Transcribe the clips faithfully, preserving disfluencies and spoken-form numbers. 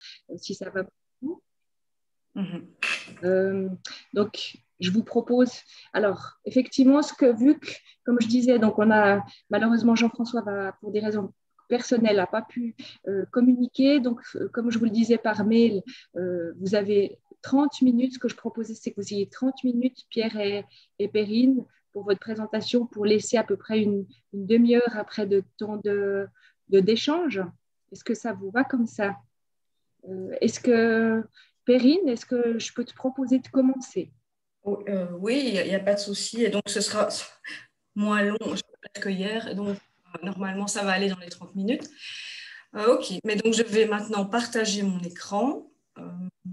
euh, si ça va pour vous. Mhm. Euh, donc, je vous propose, alors, effectivement, ce que, vu que, comme je disais, donc on a, malheureusement, Jean-François va, pour des raisons personnelles, n'a pas pu euh, communiquer. Donc, euh, comme je vous le disais par mail, euh, vous avez trente minutes. Ce que je proposais, c'est que vous ayez trente minutes, Pierre et, et Perrine, pour votre présentation, pour laisser à peu près une, une demi-heure après de temps de, de, d'échange. Est-ce que ça vous va comme ça? Euh, est-ce que, Perrine, est-ce que je peux te proposer de commencer? Oh, euh, oui, il n'y a, a pas de souci. Et donc, ce sera moins long que hier. Et donc, euh, normalement, ça va aller dans les trente minutes. Euh, OK. Mais donc, je vais maintenant partager mon écran. Euh,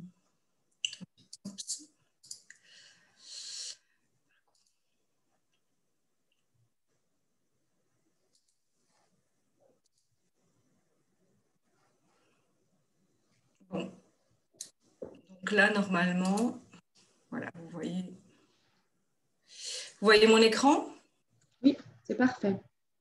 bon. Donc là, normalement, voilà, vous voyez, vous voyez mon écran? Oui, c'est parfait.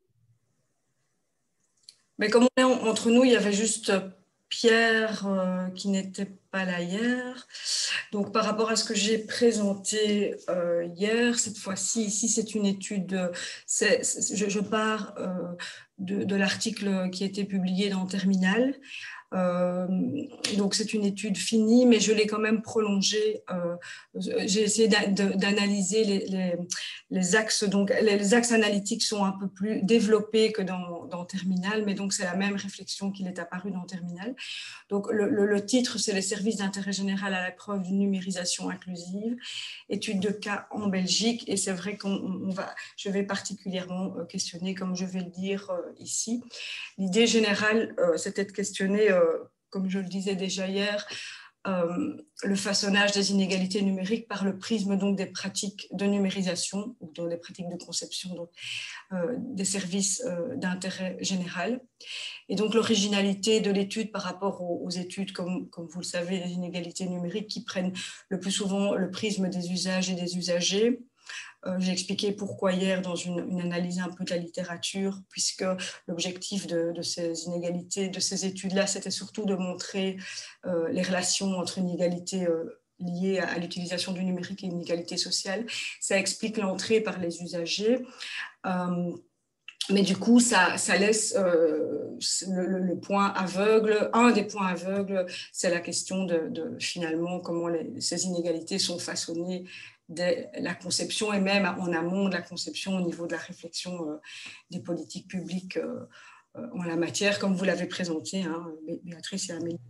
Mais comme on est entre nous, il y avait juste Pierre euh, qui n'était pas là hier. Donc, par rapport à ce que j'ai présenté euh, hier, cette fois-ci, ici, c'est une étude, c'est, c'est, je, je pars euh, de, de l'article qui a été publié dans Terminal. Euh, donc c'est une étude finie, mais je l'ai quand même prolongée. Euh, j'ai essayé d'analyser les, les, les axes. Donc les axes analytiques sont un peu plus développés que dans, dans Terminal, mais donc c'est la même réflexion qu'il est apparu dans Terminal. Donc le, le, le titre, c'est les services d'intérêt général à l'épreuve d'une numérisation inclusive, étude de cas en Belgique. Et c'est vrai qu'on on va, je vais particulièrement questionner, comme je vais le dire euh, ici. L'idée générale, euh, c'était de questionner, euh, comme je le disais déjà hier, euh, le façonnage des inégalités numériques par le prisme donc, des pratiques de numérisation ou des pratiques de conception donc, euh, des services euh, d'intérêt général. Et donc l'originalité de l'étude par rapport aux, aux études, comme, comme vous le savez, des inégalités numériques qui prennent le plus souvent le prisme des usages et des usagers. Euh, j'ai expliqué pourquoi hier dans une, une analyse un peu de la littérature, puisque l'objectif de, de ces inégalités, de ces études-là, c'était surtout de montrer euh, les relations entre inégalités euh, liées à, à l'utilisation du numérique et inégalités sociales. Ça explique l'entrée par les usagers. Euh, Mais du coup, ça, ça laisse euh, le, le point aveugle. Un des points aveugles, c'est la question de, de finalement comment les, ces inégalités sont façonnées dès la conception et même en amont de la conception au niveau de la réflexion euh, des politiques publiques euh, en la matière, comme vous l'avez présenté, hein, Béatrice et Amélie.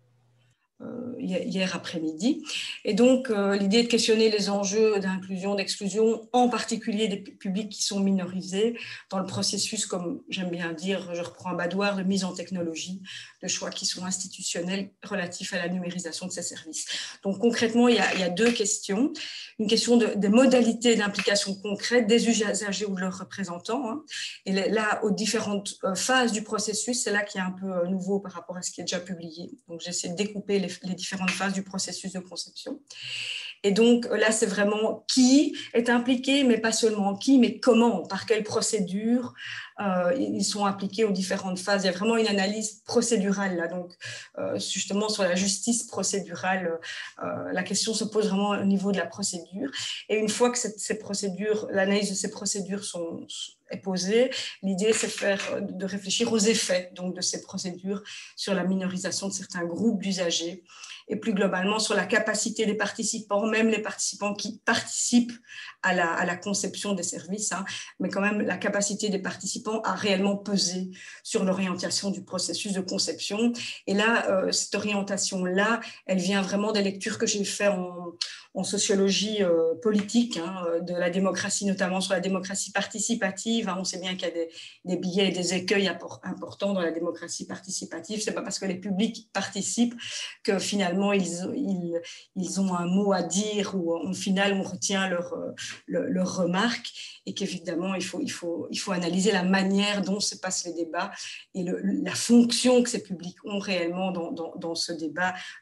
Euh, hier après-midi. Et donc, euh, l'idée de questionner les enjeux d'inclusion, d'exclusion, en particulier des publics qui sont minorisés, dans le processus, comme j'aime bien dire, je reprends un badoir, de mise en technologie, de choix qui sont institutionnels relatifs à la numérisation de ces services. Donc, concrètement, il y a, il y a deux questions. Une question de, des modalités d'implication concrète des usagers ou de leurs représentants. Hein. Et là, aux différentes phases du processus, c'est là qu'il y a un peu nouveau par rapport à ce qui est déjà publié. Donc, j'essaie de découper les, les différentes phases du processus de conception. Et donc, là, c'est vraiment qui est impliqué, mais pas seulement qui, mais comment, par quelle procédure euh, ils sont appliqués aux différentes phases. Il y a vraiment une analyse procédurale, là. Donc, euh, justement, sur la justice procédurale, euh, la question se pose vraiment au niveau de la procédure. Et une fois que cette, ces procédures, l'analyse de ces procédures sont, est posée, l'idée, c'est faire, de réfléchir aux effets donc, de ces procédures sur la minorisation de certains groupes d'usagers et plus globalement sur la capacité des participants, même les participants qui participent à la, à la conception des services, hein, mais quand même la capacité des participants à réellement peser sur l'orientation du processus de conception. Et là, euh, cette orientation-là, elle vient vraiment des lectures que j'ai faites en, en sociologie euh, politique, hein, de la démocratie, notamment sur la démocratie participative. Hein. On sait bien qu'il y a des, des biais et des écueils importants dans la démocratie participative. Ce n'est pas parce que les publics participent que finalement ils, ils, ils ont un mot à dire ou au final on retient leurs leur, leur remarques et qu'évidemment il faut, il, faut, il faut analyser la manière dont se passent les débats et le, la fonction que ces publics ont réellement dans, dans, dans ce débat euh,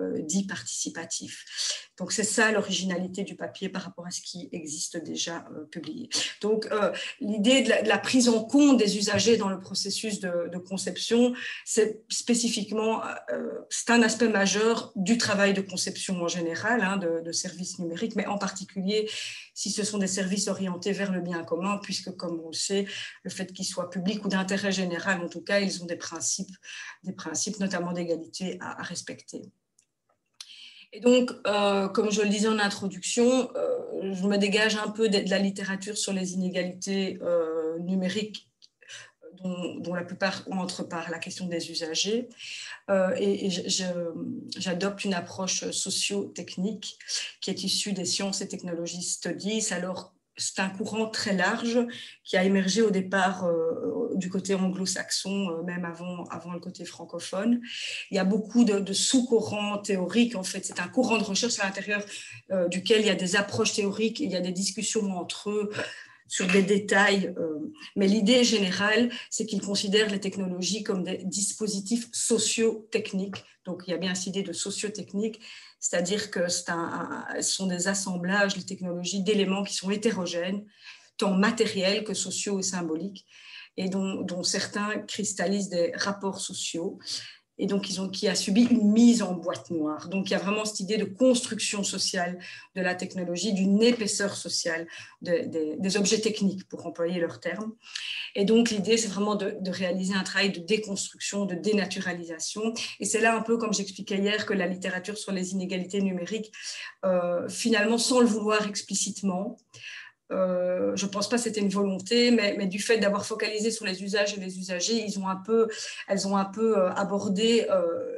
euh, dit participatif. Donc, c'est ça l'originalité du papier par rapport à ce qui existe déjà euh, publié. Donc, euh, l'idée de, de la prise en compte des usagers dans le processus de, de conception, c'est spécifiquement, euh, c'est un aspect majeur du travail de conception en général, hein, de, de services numériques, mais en particulier si ce sont des services orientés vers le bien commun, puisque, comme on le sait, le fait qu'ils soient publics ou d'intérêt général, en tout cas, ils ont des principes, des principes notamment d'égalité à, à respecter. Et donc, euh, comme je le disais en introduction, euh, je me dégage un peu de, de la littérature sur les inégalités euh, numériques dont, dont la plupart entrent par la question des usagers. Euh, et, et j'adopte une approche socio-technique qui est issue des sciences et technologies studies. Alors, c'est un courant très large qui a émergé au départ euh, du côté anglo-saxon, euh, même avant, avant le côté francophone. Il y a beaucoup de, de sous-courants théoriques. En fait, c'est un courant de recherche à l'intérieur euh, duquel il y a des approches théoriques, il y a des discussions entre eux sur des détails. Euh, mais l'idée générale, c'est qu'ils considèrent les technologies comme des dispositifs socio-techniques. Donc, il y a bien cette idée de socio-technique, c'est-à-dire que c'est un, un, ce sont des assemblages, les technologies, d'éléments qui sont hétérogènes, tant matériels que sociaux et symboliques, et dont, dont certains cristallisent des rapports sociaux, et donc ils ont, qui a subi une mise en boîte noire. Donc il y a vraiment cette idée de construction sociale de la technologie, d'une épaisseur sociale de, de, des objets techniques, pour employer leurs termes. Et donc l'idée, c'est vraiment de, de réaliser un travail de déconstruction, de dénaturalisation. Et c'est là un peu, comme j'expliquais hier, que la littérature sur les inégalités numériques, euh, finalement, sans le vouloir explicitement, Euh, je ne pense pas que c'était une volonté, mais, mais du fait d'avoir focalisé sur les usages et les usagers, ils ont un peu, elles ont un peu euh, abordé euh,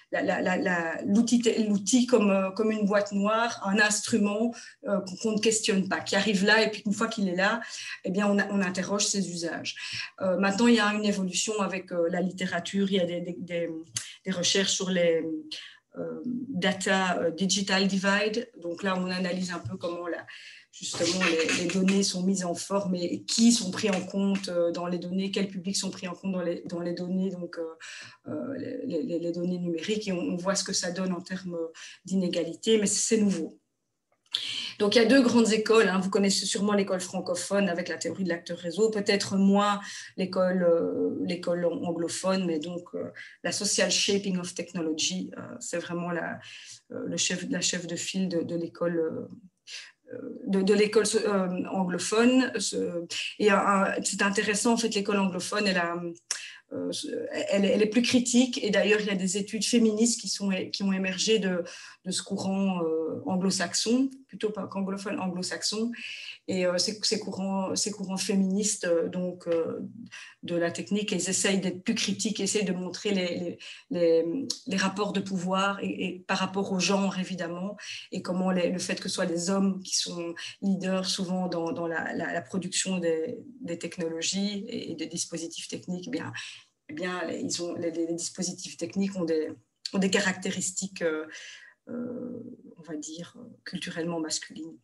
l'outil comme, comme une boîte noire, un instrument euh, qu'on ne questionne pas, qui arrive là, et puis une fois qu'il est là, eh bien, on, on interroge ses usages. Euh, maintenant, il y a une évolution avec euh, la littérature, il y a des, des, des, des recherches sur les euh, data euh, digital divide. Donc là, on analyse un peu comment la justement, les, les données sont mises en forme et qui sont pris en compte dans les données, quels publics sont pris en compte dans les, dans les données, donc euh, les, les, les données numériques, et on, on voit ce que ça donne en termes d'inégalité, mais c'est nouveau. Donc, il y a deux grandes écoles. Hein. Vous connaissez sûrement l'école francophone avec la théorie de l'acteur réseau, peut-être moins l'école euh, l'école anglophone, mais donc euh, la social shaping of technology, euh, c'est vraiment la, euh, le chef, la chef de file de, de l'école euh, de, de l'école euh, anglophone. Et euh, c'est intéressant, en fait, l'école anglophone, elle, a, euh, elle, elle est plus critique. Et d'ailleurs, il y a des études féministes qui, sont, qui ont émergé de, de ce courant euh, anglo-saxon, plutôt pas qu'anglophone, anglo-saxon. Et euh, ces, ces, courants, ces courants féministes euh, donc, euh, de la technique, ils essayent d'être plus critiques, essayent de montrer les, les, les, les rapports de pouvoir et, et par rapport au genre, évidemment, et comment les, le fait que ce soit des hommes qui sont leaders souvent dans, dans la, la, la production des, des technologies et, et des dispositifs techniques, eh bien, eh bien, ils ont, les, les dispositifs techniques ont des, ont des caractéristiques, euh, euh, on va dire, culturellement masculines.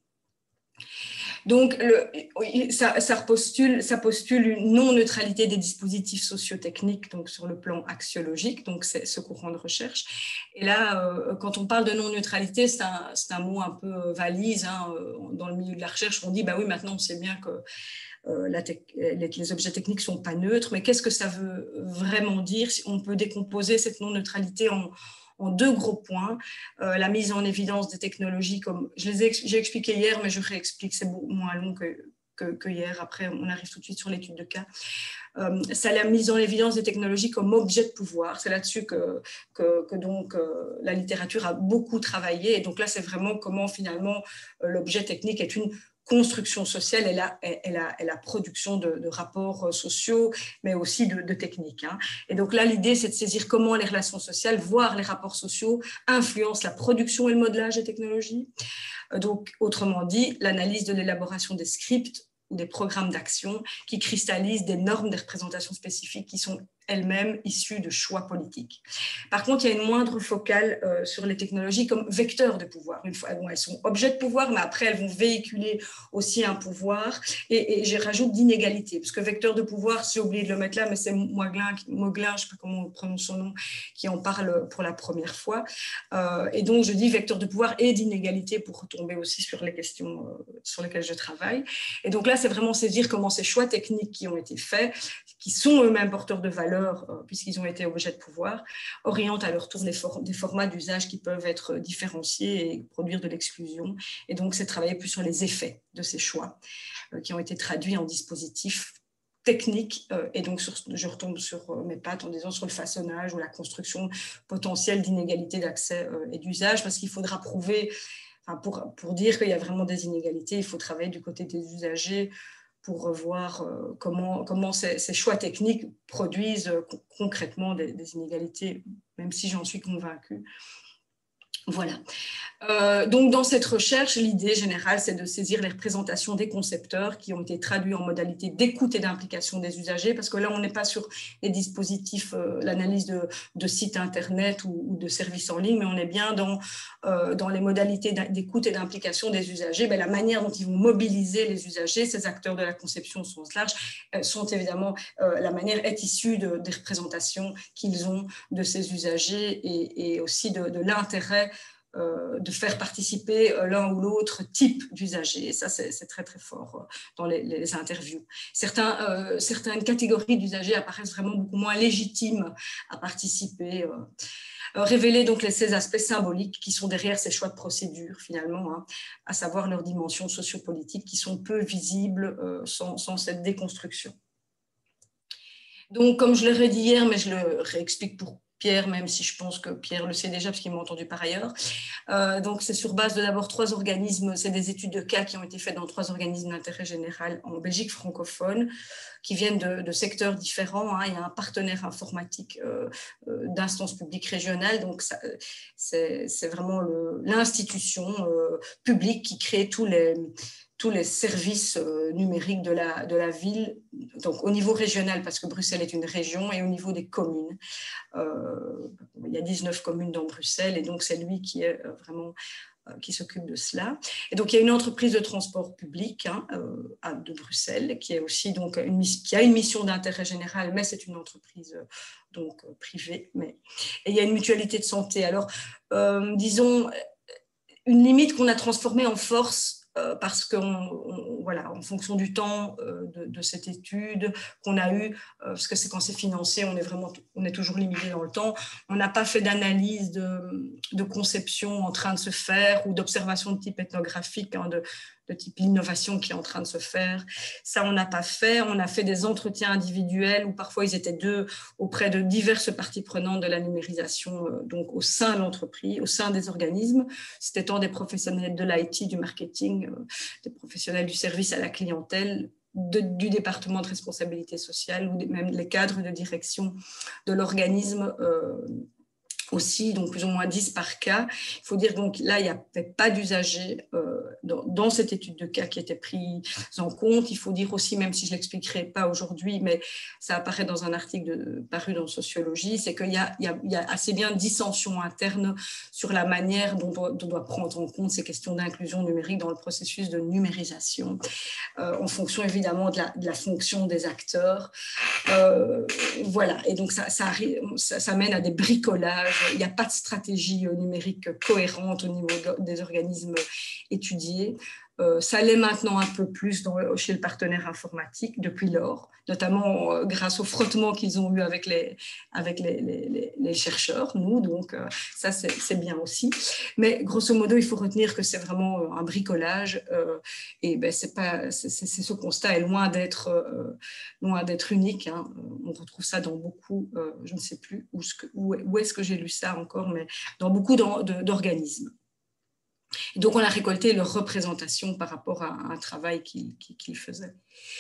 Donc, le, ça, ça, postule, ça postule une non-neutralité des dispositifs sociotechniques, donc sur le plan axiologique, donc c'est ce courant de recherche. Et là, euh, quand on parle de non-neutralité, c'est un, un mot un peu valise. Hein, dans le milieu de la recherche, on dit, bah oui, maintenant on sait bien que euh, la les, les objets techniques ne sont pas neutres, mais qu'est-ce que ça veut vraiment dire? On peut décomposer cette non-neutralité en en deux gros points. Euh, la mise en évidence des technologies, comme je les ai, j'ai expliqué hier, mais je réexplique, c'est moins long que, que, que hier. Après, on arrive tout de suite sur l'étude de cas. Euh, c'est la mise en évidence des technologies comme objet de pouvoir. C'est là-dessus que, que, que donc, euh, la littérature a beaucoup travaillé. Et donc là, c'est vraiment comment finalement euh, l'objet technique est une construction sociale et la, et la, et la production de, de rapports sociaux, mais aussi de, de techniques. Hein. Et donc là, l'idée, c'est de saisir comment les relations sociales, voire les rapports sociaux, influencent la production et le modelage des technologies. Donc, autrement dit, l'analyse de l'élaboration des scripts ou des programmes d'action qui cristallisent des normes, des représentations spécifiques qui sont elles-mêmes issues de choix politiques. Par contre, il y a une moindre focale euh, sur les technologies comme vecteurs de pouvoir. Une fois, bon, elles sont objets de pouvoir, mais après, elles vont véhiculer aussi un pouvoir. Et, et je rajoute d'inégalité, parce que vecteur de pouvoir, j'ai oublié de le mettre là, mais c'est Moglin, Moglin, je ne sais pas comment on prononce son nom, qui en parle pour la première fois. Euh, et donc, je dis vecteur de pouvoir et d'inégalité pour retomber aussi sur les questions euh, sur lesquelles je travaille. Et donc là, c'est vraiment saisir comment ces choix techniques qui ont été faits, qui sont eux-mêmes porteurs de valeur, euh, puisqu'ils ont été objets de pouvoir, orientent à leur tour des, for des formats d'usage qui peuvent être différenciés et produire de l'exclusion. Et donc, c'est travailler plus sur les effets de ces choix euh, qui ont été traduits en dispositifs techniques. Euh, et donc, sur, je retombe sur euh, mes pattes en disant sur le façonnage ou la construction potentielle d'inégalités d'accès euh, et d'usage, parce qu'il faudra prouver, enfin, pour, pour dire qu'il y a vraiment des inégalités, il faut travailler du côté des usagers pour voir euh, comment, comment ces, ces choix techniques produisent euh, concrètement des, des inégalités, même si j'en suis convaincue. Voilà. Euh, donc, dans cette recherche, l'idée générale, c'est de saisir les représentations des concepteurs qui ont été traduits en modalité d'écoute et d'implication des usagers, parce que là, on n'est pas sur les dispositifs, euh, l'analyse de, de sites Internet ou, ou de services en ligne, mais on est bien dans, euh, dans les modalités d'écoute et d'implication des usagers. Ben, la manière dont ils vont mobiliser les usagers, ces acteurs de la conception au sens large, euh, sont évidemment, euh, la manière est issue de, des représentations qu'ils ont de ces usagers et, et aussi de, de l'intérêt Euh, de faire participer l'un ou l'autre type d'usager. Et ça, c'est très, très fort dans les, les interviews. Certains, euh, certaines catégories d'usagers apparaissent vraiment beaucoup moins légitimes à participer. Euh, euh, révéler donc les, ces aspects symboliques qui sont derrière ces choix de procédure, finalement, hein, à savoir leurs dimensions sociopolitiques qui sont peu visibles euh, sans, sans cette déconstruction. Donc, comme je l'ai dit hier, mais je le réexplique pour Pierre, même si je pense que Pierre le sait déjà parce qu'il m'a entendu par ailleurs. Euh, donc, c'est sur base de d'abord trois organismes, c'est des études de cas qui ont été faites dans trois organismes d'intérêt général en Belgique francophone, qui viennent de, de secteurs différents. Hein. Il y a un partenaire informatique euh, euh, d'instances publiques régionales, donc c'est vraiment l'institution euh, publique qui crée tous les tous les services euh, numériques de la, de la ville, donc au niveau régional, parce que Bruxelles est une région, et au niveau des communes. Euh, il y a dix-neuf communes dans Bruxelles, et donc c'est lui qui est euh, vraiment euh, qui s'occupe de cela. Et donc il y a une entreprise de transport public hein, euh, de Bruxelles, qui, est aussi, donc, une, qui a une mission d'intérêt général, mais c'est une entreprise euh, donc, euh, privée. Mais... Et il y a une mutualité de santé. Alors, euh, disons, une limite qu'on a transformée en force, parce que voilà, en fonction du temps euh, de, de cette étude qu'on a eue, euh, parce que c'est quand c'est financé, on est vraiment, on est toujours limité dans le temps. On n'a pas fait d'analyse de, de conception en train de se faire ou d'observation de type ethnographique, hein, de, de type l'innovation qui est en train de se faire. Ça, on n'a pas fait. On a fait des entretiens individuels où parfois ils étaient deux auprès de diverses parties prenantes de la numérisation, euh, donc au sein de l'entreprise, au sein des organismes. C'était tant des professionnels de l'I T, du marketing, euh, des professionnels du service à la clientèle, de, du département de responsabilité sociale ou des, même les cadres de direction de l'organisme euh, aussi, donc plus ou moins dix par cas. Il faut dire donc là, il n'y avait pas d'usagers euh, dans, dans cette étude de cas qui était prise en compte. Il faut dire aussi, même si je ne l'expliquerai pas aujourd'hui, mais ça apparaît dans un article de, paru dans Sociologie, c'est qu'il y, y, y a assez bien dissension interne sur la manière dont on doit, dont on doit prendre en compte ces questions d'inclusion numérique dans le processus de numérisation, euh, en fonction évidemment de la, de la fonction des acteurs. Euh, voilà, et donc ça, ça, ça, ça mène à des bricolages. Il n'y a pas de stratégie numérique cohérente au niveau des organismes étudiés. Euh, ça l'est maintenant un peu plus dans, chez le partenaire informatique depuis lors, notamment euh, grâce au frottement qu'ils ont eu avec les, avec les, les, les chercheurs, nous, donc euh, ça c'est bien aussi. Mais grosso modo, il faut retenir que c'est vraiment un bricolage euh, et ben, c'est pas, c'est, c'est, ce constat est loin d'être euh, loin d'être unique. Hein. On retrouve ça dans beaucoup, euh, je ne sais plus où, où, où est-ce que j'ai lu ça encore, mais dans beaucoup d'organismes. Et donc, on a récolté leur représentation par rapport à un travail qu'ils qu'ils faisaient.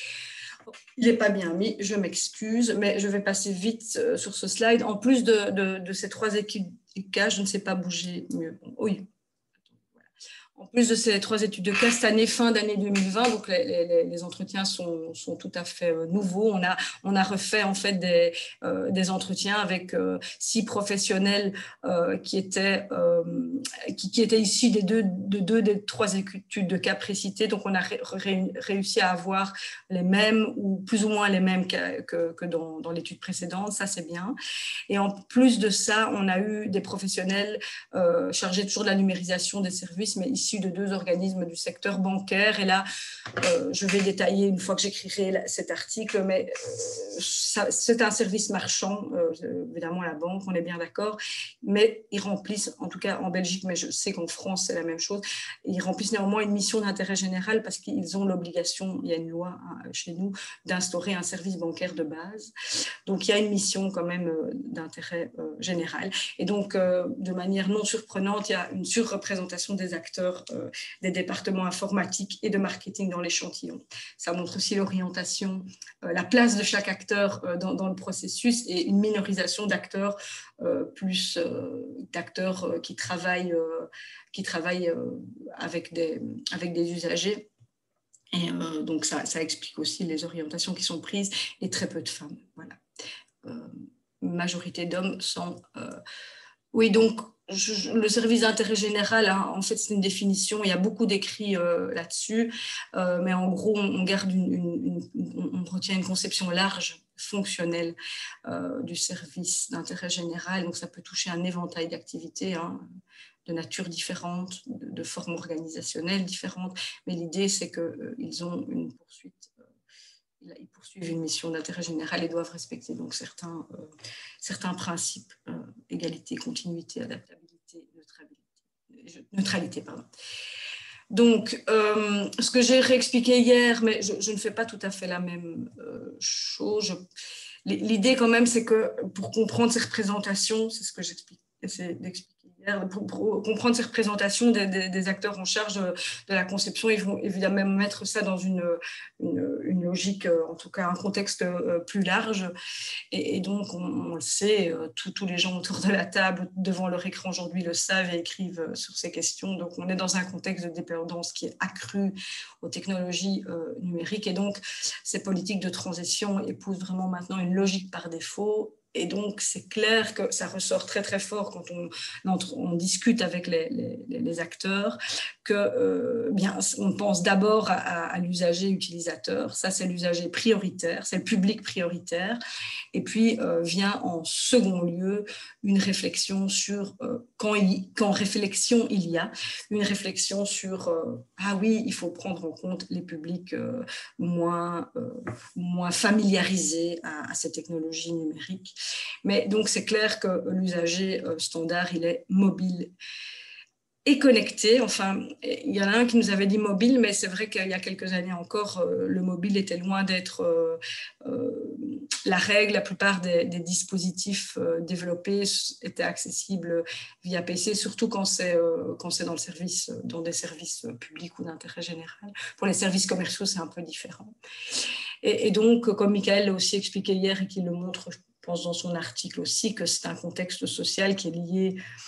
Il n'est pas bien mis, je m'excuse, mais je vais passer vite sur ce slide. En plus de, de, de ces trois équipes, je ne sais pas bouger mieux. Oui. En plus de ces trois études de cas, cette année, fin d'année deux mille vingt, donc les, les, les entretiens sont, sont tout à fait nouveaux. On a, on a refait en fait des, euh, des entretiens avec euh, six professionnels euh, qui, étaient, euh, qui, qui étaient issus des deux, de deux des trois études de cas précités. Donc, on a ré, ré, réussi à avoir les mêmes ou plus ou moins les mêmes que, que, que dans, dans l'étude précédente. Ça, c'est bien. Et en plus de ça, on a eu des professionnels euh, chargés toujours de la numérisation des services, mais issus de deux organismes du secteur bancaire. Et là, euh, je vais détailler une fois que j'écrirai cet article, mais euh, c'est un service marchand, euh, évidemment la banque, on est bien d'accord, mais ils remplissent, en tout cas en Belgique, mais je sais qu'en France c'est la même chose, ils remplissent néanmoins une mission d'intérêt général parce qu'ils ont l'obligation, il y a une loi hein, chez nous, d'instaurer un service bancaire de base. Donc il y a une mission quand même euh, d'intérêt euh, général. Et donc euh, de manière non surprenante, il y a une surreprésentation des acteurs Euh, des départements informatiques et de marketing dans l'échantillon. Ça montre aussi l'orientation, euh, la place de chaque acteur euh, dans, dans le processus et une minorisation d'acteurs euh, plus euh, d'acteurs euh, qui travaillent, euh, qui travaillent euh, avec, des, avec des usagers. Et euh, donc ça, ça explique aussi les orientations qui sont prises et très peu de femmes. Voilà. Euh, majorité d'hommes sans... Euh... Oui, donc Je, le service d'intérêt général, hein, en fait, c'est une définition. Il y a beaucoup d'écrits euh, là-dessus, euh, mais en gros, on, on garde une, une, une, on retient une conception large, fonctionnelle euh, du service d'intérêt général. Donc, ça peut toucher un éventail d'activités hein, de nature différente, de, de formes organisationnelles différentes. Mais l'idée, c'est qu'ils euh, ont une poursuite. Ils poursuivent une mission d'intérêt général et doivent respecter donc certains, euh, certains principes, euh, égalité, continuité, adaptabilité, neutralité. neutralité pardon. Donc, euh, ce que j'ai réexpliqué hier, mais je, je ne fais pas tout à fait la même euh, chose. Je, l'idée quand même, c'est que pour comprendre ces représentations, c'est ce que j'explique, c'est d'expliquer hier, pour, pour comprendre ces représentations des, des, des acteurs en charge de, de la conception, ils vont évidemment mettre ça dans une, une, une logique, en tout cas un contexte plus large. Et, et donc, on, on le sait, tous les gens autour de la table, devant leur écran aujourd'hui, le savent et écrivent sur ces questions. Donc, on est dans un contexte de dépendance qui est accru aux technologies euh, numériques. Et donc, ces politiques de transition épousent vraiment maintenant une logique par défaut. Et donc, c'est clair que ça ressort très, très fort quand on, on discute avec les, les, les acteurs, que euh, bien, on pense d'abord à, à l'usager utilisateur. Ça, c'est l'usager prioritaire, c'est le public prioritaire. Et puis, euh, vient en second lieu une réflexion sur, euh, quand, il, quand réflexion il y a, une réflexion sur, euh, ah oui, il faut prendre en compte les publics euh, moins, euh, moins familiarisés à, à ces technologies numériques. Mais donc, c'est clair que l'usager euh, standard, il est mobile et connecté. Enfin, il y en a un qui nous avait dit mobile, mais c'est vrai qu'il y a quelques années encore, euh, le mobile était loin d'être euh, euh, la règle. La plupart des, des dispositifs euh, développés étaient accessibles via P C, surtout quand c'est euh, quand c'est dans le service, dans des services publics ou d'intérêt général. Pour les services commerciaux, c'est un peu différent. Et, et donc, comme Michael l'a aussi expliqué hier et qu'il le montre, je pense dans son article aussi, que c'est un contexte social qui est lié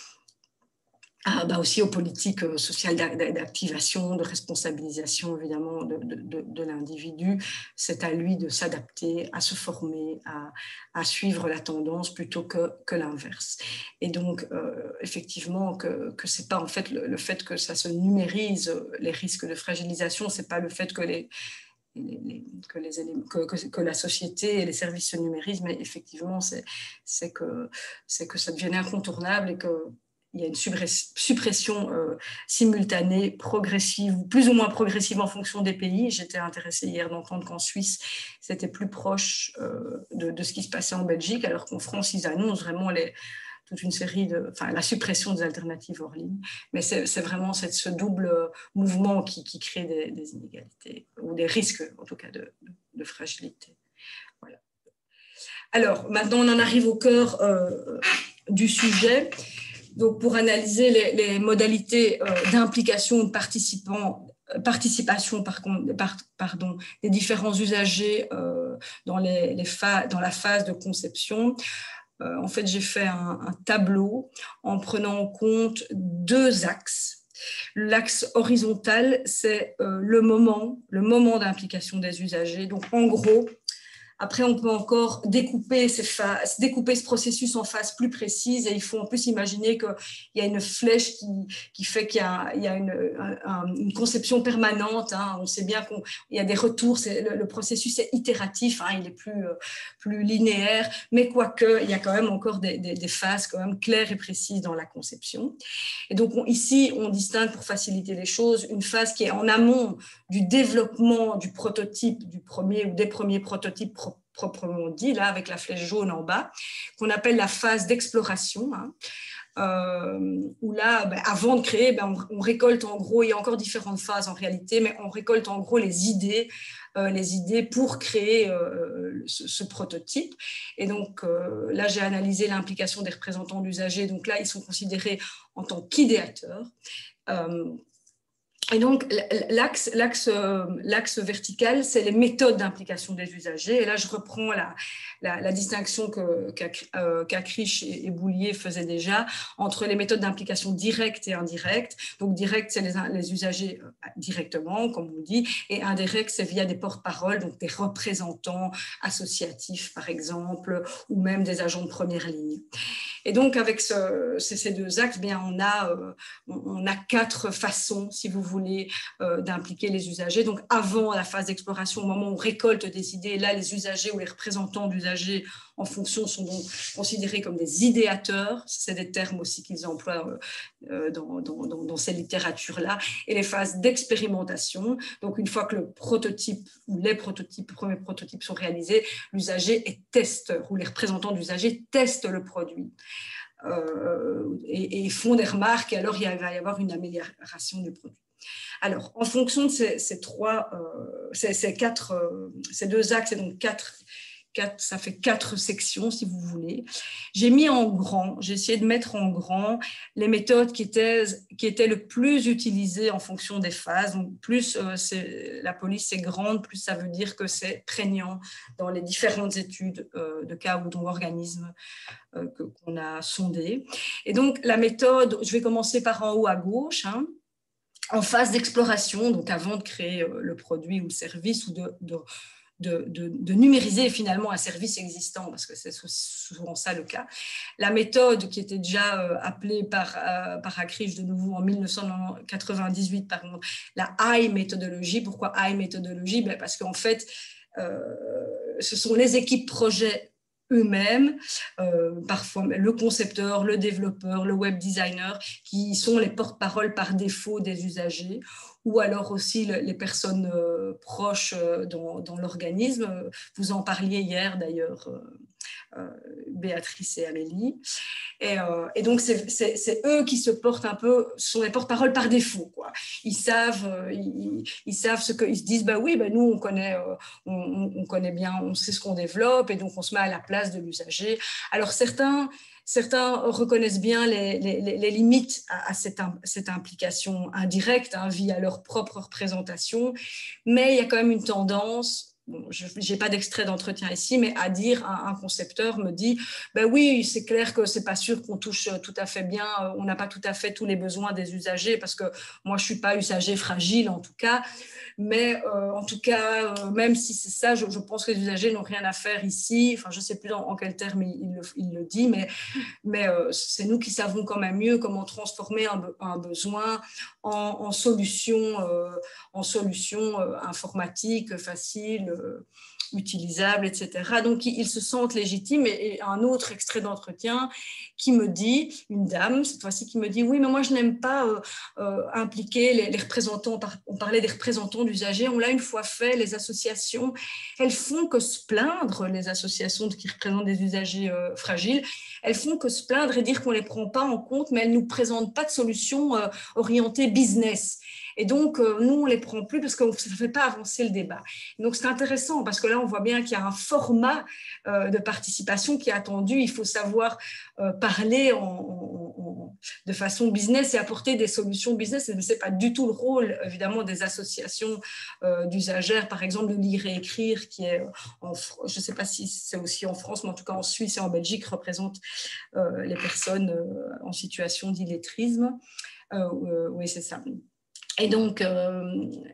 Ah, bah aussi aux politiques sociales d'activation, de responsabilisation évidemment de, de, de l'individu. C'est à lui de s'adapter, à se former, à, à suivre la tendance plutôt que, que l'inverse. Et donc, euh, effectivement, que, que ce n'est pas en fait le, le fait que ça se numérise, les risques de fragilisation, ce n'est pas le fait que les Les, les, que, les éléments, que, que, que la société et les services se numérisent, mais effectivement, c'est que, que ça devienne incontournable et qu'il y a une suppression euh, simultanée, progressive, plus ou moins progressive en fonction des pays. J'étais intéressée hier d'entendre qu'en Suisse, c'était plus proche euh, de, de ce qui se passait en Belgique, alors qu'en France, ils annoncent vraiment les toute une série de, enfin, la suppression des alternatives hors ligne. Mais c'est vraiment cette, ce double mouvement qui, qui crée des, des inégalités, ou des risques, en tout cas, de, de, de fragilité. Voilà. Alors, maintenant, on en arrive au cœur euh, du sujet. Donc, pour analyser les, les modalités euh, d'implication de participants, participation par, par, pardon, des différents usagers euh, dans, les, les dans la phase de conception, en fait, j'ai fait un, un tableau en prenant en compte deux axes. L'axe horizontal, c'est euh, le moment, le moment d'implication des usagers. Donc, en gros, après, on peut encore découper, ces phases, découper ce processus en phases plus précises et il faut en plus imaginer qu'il y a une flèche qui, qui fait qu'il y a, il y a une, un, une conception permanente. Hein. On sait bien qu'il y a des retours, le, le processus est itératif, hein, il est plus, euh, plus linéaire, mais quoique, il y a quand même encore des, des, des phases quand même claires et précises dans la conception. Et donc, on, ici, on distingue pour faciliter les choses une phase qui est en amont du développement du prototype, du premier ou des premiers prototypes pro proprement dit, là, avec la flèche jaune en bas, qu'on appelle la phase d'exploration, hein, euh, où là, ben, avant de créer, ben, on, on récolte en gros, il y a encore différentes phases en réalité, mais on récolte en gros les idées, euh, les idées pour créer euh, ce, ce prototype. Et donc, euh, là, j'ai analysé l'implication des représentants d'usagers. Donc là, ils sont considérés en tant qu'idéateurs. Euh, Et donc, l'axe, l'axe, l'axe vertical, c'est les méthodes d'implication des usagers. Et là, je reprends la, la, la distinction que, qu'Acriche et, et Boulier faisaient déjà entre les méthodes d'implication directe et indirecte. Donc, direct, c'est les, les usagers directement, comme on dit, et indirect, c'est via des porte-paroles, donc des représentants associatifs, par exemple, ou même des agents de première ligne. Et donc, avec ce, ces deux axes, bien, on, a, euh, on a quatre façons, si vous voulez, euh, d'impliquer les usagers. Donc, avant la phase d'exploration, au moment où on récolte des idées, là, les usagers ou les représentants d'usagers en fonction sont donc considérés comme des idéateurs. C'est des termes aussi qu'ils emploient euh, dans, dans, dans, dans ces littératures-là. Et les phases d'expérimentation. Donc, une fois que le prototype ou les prototypes, les premiers prototypes sont réalisés, l'usager est testeur ou les représentants d'usagers testent le produit. Euh, et, et font des remarques, et alors il va y avoir une amélioration du produit. Alors, en fonction de ces, ces trois, euh, ces, ces, quatre, euh, ces deux axes, et donc quatre, quatre, ça fait quatre sections, si vous voulez, j'ai mis en grand, j'ai essayé de mettre en grand les méthodes qui étaient, qui étaient le plus utilisées en fonction des phases. Donc, plus euh, c'est, la police est grande, plus ça veut dire que c'est prégnant dans les différentes études euh, de cas ou d'organismes euh, qu'on a sondés. Et donc, la méthode, je vais commencer par en haut à gauche, hein, en phase d'exploration, donc avant de créer le produit ou le service ou de, de, de, de, de numériser finalement un service existant, parce que c'est souvent ça le cas. La méthode qui était déjà euh, appelée par, euh, par Acriche de nouveau en mille neuf cent quatre-vingt-dix-huit, par contre, la high méthodologie. Pourquoi high méthodologie? Ben parce qu'en fait, euh, ce sont les équipes projets eux-mêmes, euh, parfois le concepteur, le développeur, le web designer, qui sont les porte-paroles par défaut des usagers, ou alors aussi le, les personnes euh, proches euh, dans, dans l'organisme. Vous en parliez hier d'ailleurs, euh, euh, Béatrice et Amélie. Et, euh, et donc, c'est, c'est, c'est eux qui se portent un peu, sont les porte-paroles par défaut, quoi. Ils savent, euh, ils, ils savent ce que, ils se disent, bah oui, bah nous, on connaît, euh, on, on connaît bien, on sait ce qu'on développe, et donc on se met à la place de l'usager. Alors, certains, certains reconnaissent bien les, les, les limites à, à cette, cette implication indirecte, hein, via leur propre représentation, mais il y a quand même une tendance. Bon, je n'ai pas d'extrait d'entretien ici, mais à dire, un, un concepteur me dit, ben oui, c'est clair que c'est pas sûr qu'on touche tout à fait bien, on n'a pas tout à fait tous les besoins des usagers, parce que moi, je suis pas usager fragile en tout cas, mais euh, en tout cas, euh, même si c'est ça, je, je pense que les usagers n'ont rien à faire ici, enfin, je sais plus en, en quel terme il, il, le, il le dit, mais, mais euh, c'est nous qui savons quand même mieux comment transformer un, un besoin en, en solution, euh, en solution euh, informatique, facile, euh, utilisable, et cetera. Donc, ils se sentent légitimes. Et, et un autre extrait d'entretien qui me dit, une dame, cette fois-ci, qui me dit, oui, mais moi, je n'aime pas euh, euh, impliquer les, les représentants, on parlait des représentants d'usagers, on l'a une fois fait, les associations, elles font que se plaindre, les associations qui représentent des usagers euh, fragiles, elles font que se plaindre et dire qu'on ne les prend pas en compte, mais elles ne nous présentent pas de solution euh, orientée business. Et donc, euh, nous, on ne les prend plus parce que ça ne fait pas avancer le débat. Donc, c'est intéressant parce que là, on voit bien qu'il y a un format euh, de participation qui est attendu. Il faut savoir euh, parler en, en, en, de façon business et apporter des solutions business. Et ce n'est pas du tout le rôle, évidemment, des associations euh, d'usagères, par exemple, de lire et écrire, qui est, en, je ne sais pas si c'est aussi en France, mais en tout cas en Suisse et en Belgique, représente euh, les personnes euh, en situation d'illettrisme. Euh, euh, oui, c'est ça. Et donc, euh,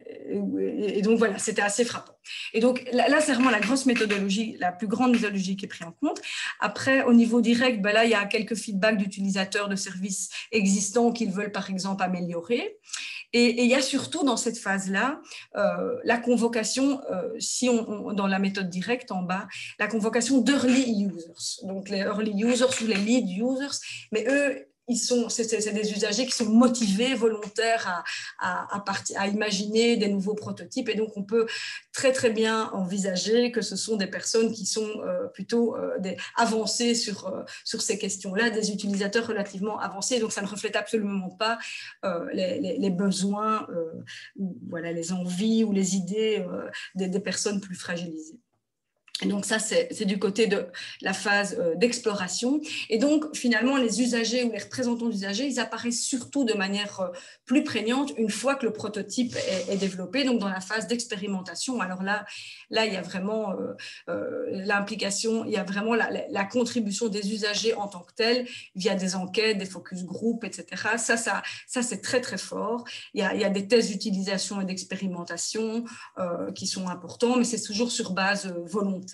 et donc voilà, c'était assez frappant. Et donc là, là c'est vraiment la grosse méthodologie, la plus grande méthodologie qui est prise en compte. Après, au niveau direct, ben là, il y a quelques feedbacks d'utilisateurs de services existants qu'ils veulent, par exemple, améliorer. Et, et il y a surtout dans cette phase-là euh, la convocation, euh, si on, on, dans la méthode directe en bas, la convocation d'early users. Donc les early users ou les lead users, mais eux, ils sont, c'est, c'est des usagers qui sont motivés, volontaires à, à, à, partir, à imaginer des nouveaux prototypes. Et donc, on peut très, très bien envisager que ce sont des personnes qui sont euh, plutôt euh, des, avancées sur, euh, sur ces questions-là, des utilisateurs relativement avancés. Donc, ça ne reflète absolument pas euh, les, les, les besoins, euh, ou, voilà, les envies ou les idées euh, des, des personnes plus fragilisées. Et donc ça, c'est, c'est du côté de la phase euh, d'exploration. Et donc, finalement, les usagers ou les représentants d'usagers, ils apparaissent surtout de manière euh, plus prégnante une fois que le prototype est, est développé, donc dans la phase d'expérimentation. Alors là, là il y a vraiment euh, euh, l'implication, il y a vraiment la, la, la contribution des usagers en tant que tels, via des enquêtes, des focus group, et cetera. Ça, ça, ça c'est très, très fort. Il y a, il y a des tests d'utilisation et d'expérimentation euh, qui sont importants, mais c'est toujours sur base euh, volontaire.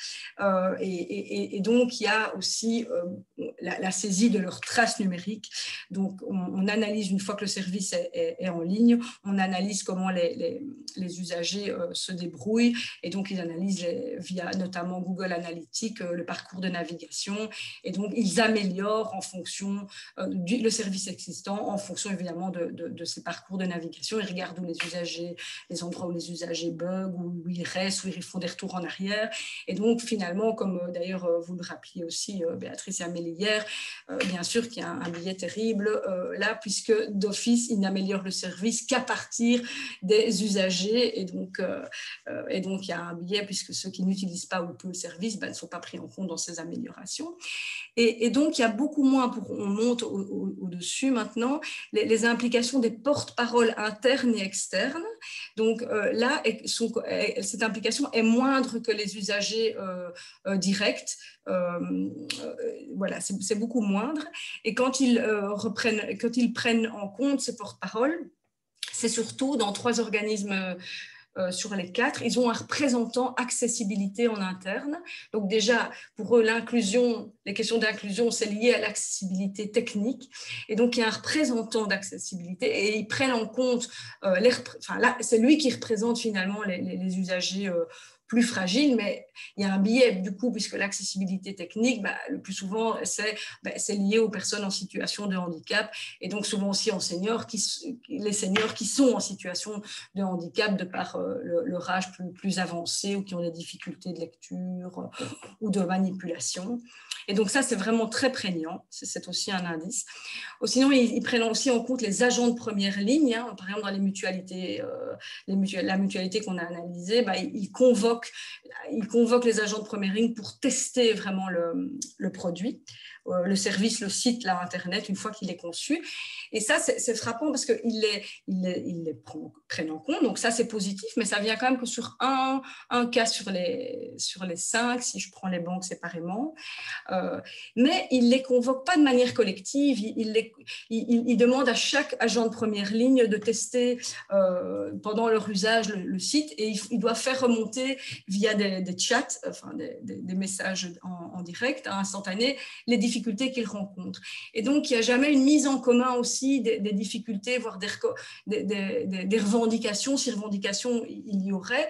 Euh, et, et, et donc, il y a aussi euh, la, la saisie de leurs traces numériques. Donc, on, on analyse, une fois que le service est, est, est en ligne, on analyse comment les, les, les usagers euh, se débrouillent. Et donc, ils analysent les, via notamment Google Analytics euh, le parcours de navigation. Et donc, ils améliorent en fonction euh, du le service existant, en fonction évidemment de, de, de ces parcours de navigation. Ils regardent où les usagers, les endroits où les usagers bug, où ils restent, où ils font des retours en arrière. Et donc, finalement, comme euh, d'ailleurs euh, vous le rappeliez aussi, euh, Béatrice et Amélie hier, euh, bien sûr qu'il y a un, un biais terrible euh, là, puisque d'office, ils n'améliorent le service qu'à partir des usagers. Et donc, euh, euh, et donc, il y a un biais, puisque ceux qui n'utilisent pas ou peu le service ben, ne sont pas pris en compte dans ces améliorations. Et, et donc, il y a beaucoup moins, pour, on monte au, au, au-dessus maintenant, les, les implications des porte-paroles internes et externes. Donc euh, là, sont, cette implication est moindre que les usagers euh, euh, directs. Euh, euh, voilà, c'est, c'est beaucoup moindre. Et quand ils, euh, reprennent, quand ils prennent en compte ces porte-paroles, c'est surtout dans trois organismes Euh, sur les quatre, ils ont un représentant accessibilité en interne. Donc déjà, pour eux, l'inclusion, les questions d'inclusion, c'est lié à l'accessibilité technique. Et donc, il y a un représentant d'accessibilité et ils prennent en compte, euh, les, enfin, là, c'est lui qui représente finalement les, les, les usagers euh, plus fragiles, mais il y a un biais du coup, puisque l'accessibilité technique, bah, le plus souvent, c'est, bah, c'est lié aux personnes en situation de handicap et donc souvent aussi aux seniors, qui, les seniors qui sont en situation de handicap de par euh, le, leur âge plus, plus avancé ou qui ont des difficultés de lecture euh, ou de manipulation. Et donc ça, c'est vraiment très prégnant, c'est, c'est aussi un indice. Ou sinon, ils, ils prennent aussi en compte les agents de première ligne, hein. Par exemple dans les mutualités, euh, les mutuelles, la mutualité qu'on a analysée, bah, ils, ils, convoquent, ils convoquent les agents de première ligne pour tester vraiment le, le produit, euh, le service, le site, là, Internet, une fois qu'il est conçu. Et ça, c'est, c'est frappant parce qu'ils les, ils les, ils les prennent en compte, donc ça, c'est positif, mais ça vient quand même que sur un, un cas sur les, sur les cinq, si je prends les banques séparément. Euh, mais il ne les convoque pas de manière collective, il, il, les, il, il demande à chaque agent de première ligne de tester euh, pendant leur usage le, le site et il, il doit faire remonter via des, des chats, enfin des, des, des messages en, en direct, instantanés, les difficultés qu'il rencontre. Et donc, il n'y a jamais une mise en commun aussi des, des difficultés, voire des, des, des, des revendications, si revendications il y aurait.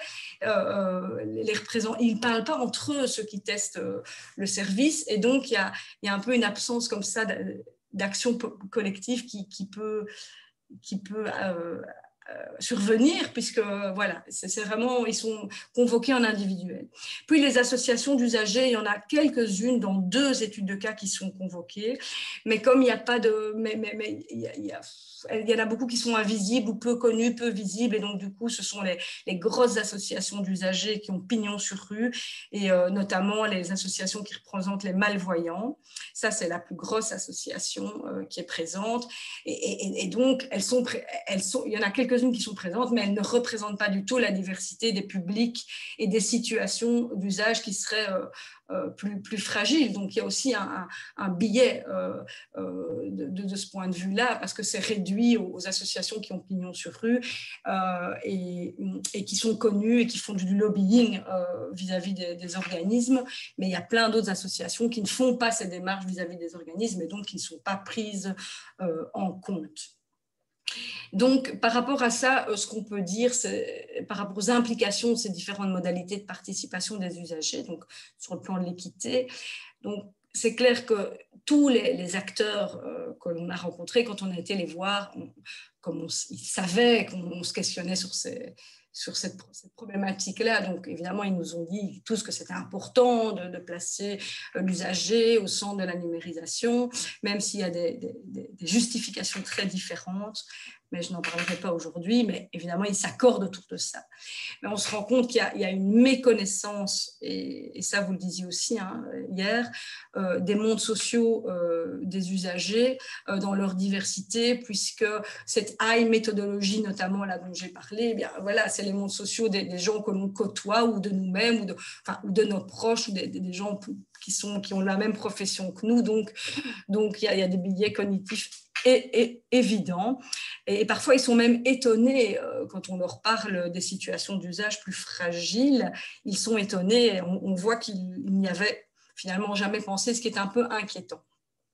Euh, les représentants, ils ne parlent pas entre eux, ceux qui testent euh, le service. Et donc, il y a, il y a un peu une absence comme ça d'action collective qui, qui peut, qui peut euh, euh, survenir, puisque voilà, c'est, c'est vraiment, ils sont convoqués en individuel. Puis les associations d'usagers, il y en a quelques-unes dans deux études de cas qui sont convoquées, mais comme il n'y a pas de... Mais, mais, mais il y a, il y a, il y en a beaucoup qui sont invisibles ou peu connus, peu visibles, et donc du coup, ce sont les, les grosses associations d'usagers qui ont pignon sur rue, et euh, notamment les associations qui représentent les malvoyants. Ça, c'est la plus grosse association euh, qui est présente, et, et, et donc, elles sont, elles sont, il y en a quelques quelques-unes qui sont présentes, mais elles ne représentent pas du tout la diversité des publics et des situations d'usage qui seraient euh, euh, plus, plus fragiles. Donc, il y a aussi un, un, un biais euh, euh, de, de, de ce point de vue-là, parce que c'est réduit aux, aux associations qui ont pignon sur rue euh, et, et qui sont connues et qui font du lobbying euh, vis-à-vis des, des organismes. Mais il y a plein d'autres associations qui ne font pas ces démarches vis-à-vis des organismes et donc qui ne sont pas prises euh, en compte. Donc, par rapport à ça, ce qu'on peut dire, c'est par rapport aux implications de ces différentes modalités de participation des usagers, donc sur le plan de l'équité, donc c'est clair que tous les, les acteurs euh, que l'on a rencontrés, quand on a été les voir, on, comme on, ils savaient qu'on se questionnait sur ces sur cette, cette problématique-là. Donc, évidemment, ils nous ont dit tous que c'était important de, de placer l'usager au centre de la numérisation, même s'il y a des, des, des justifications très différentes, mais je n'en parlerai pas aujourd'hui, mais évidemment, ils s'accordent autour de ça. Mais on se rend compte qu'il y, y a une méconnaissance, et, et ça, vous le disiez aussi hein, hier, euh, des mondes sociaux euh, des usagers euh, dans leur diversité, puisque cette high méthodologie, notamment là dont j'ai parlé, eh bien, voilà, c'est les mondes sociaux des, des gens que l'on côtoie, ou de nous-mêmes, ou de, enfin, ou de nos proches, ou des, des gens qui, sont, qui ont la même profession que nous. Donc, donc il y a, il y a des biais cognitifs et, et, évidents. Et, et parfois, ils sont même étonnés euh, quand on leur parle des situations d'usage plus fragiles. Ils sont étonnés. On, on voit qu'il n'y avait finalement jamais pensé, ce qui est un peu inquiétant.